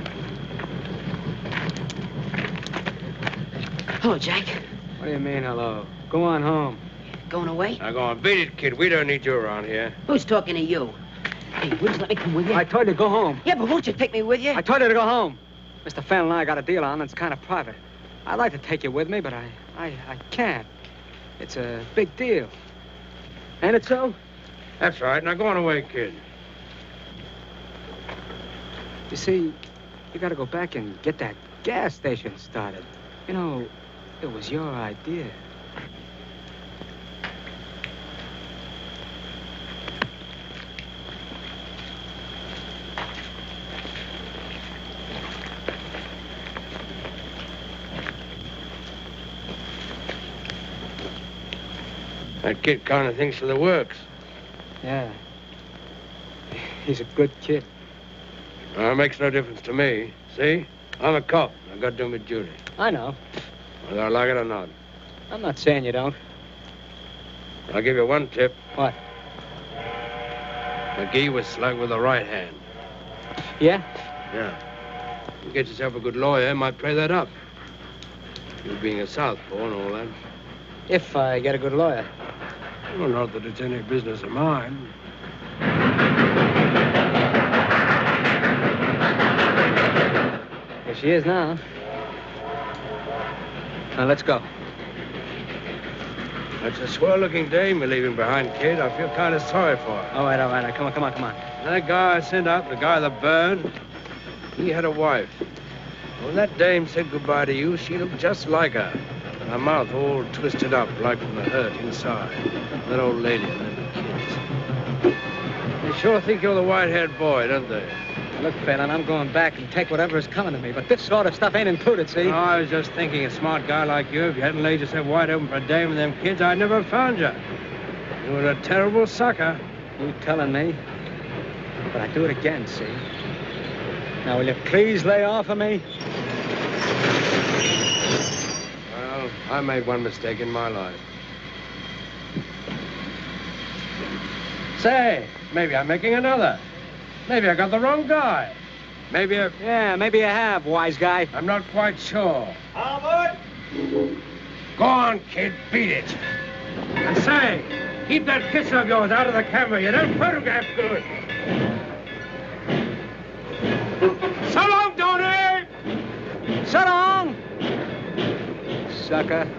Hello, Jack. What do you mean, hello? Go on home. Going away? Now go on, beat it, kid. We don't need you around here. Who's talking to you? Hey, would you let me come with you? I told you to go home. Yeah, but won't you take me with you? I told you to go home. Mr. Phelan and I got a deal on. It's kind of private. I'd like to take you with me, but I can't. It's a big deal. Ain't it so? That's right. Now go on away, kid. You see, you got to go back and get that gas station started. You know, it was your idea. That kid kind of thinks of the works. Yeah. He's a good kid. It makes no difference to me. See? I'm a cop. I've got to do my duty. I know. Whether I like it or not. I'm not saying you don't. I'll give you one tip. What? McGee was slugged with the right hand. Yeah? Yeah. You get yourself a good lawyer, might play that up. You being a southpaw and all that. If I get a good lawyer. Well, not that it's any business of mine. Here she is now. Now, let's go. That's a swell-looking dame you're leaving behind, kid. I feel kind of sorry for her. All right. Come on. That guy I sent out, the guy that burned, he had a wife. When that dame said goodbye to you, she looked just like her. Her mouth all twisted up, like from the hurt inside. That old lady and them kids. They sure think you're the white-haired boy, don't they? Look, Phelan, I'm going back and take whatever is coming to me, but this sort of stuff ain't included, see? No, I was just thinking, a smart guy like you, if you hadn't laid yourself wide open for a dame and them kids, I'd never have found you. You were a terrible sucker. You telling me? But I'd do it again, see? Now, will you please lay off of me? Well, I made one mistake in my life. Say, maybe I'm making another. Maybe I got the wrong guy. Maybe I... Yeah, maybe you have, wise guy. I'm not quite sure. Albert! Go on, kid, beat it. And say, keep that kiss of yours out of the camera. You don't photograph good. So long, Tony! So long! Sucker.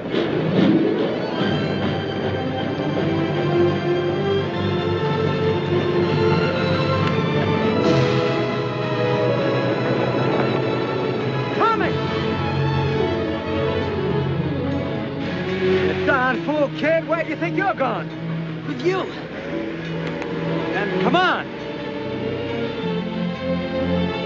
Darn fool, kid. Where do you think you're going? With you. Then come on.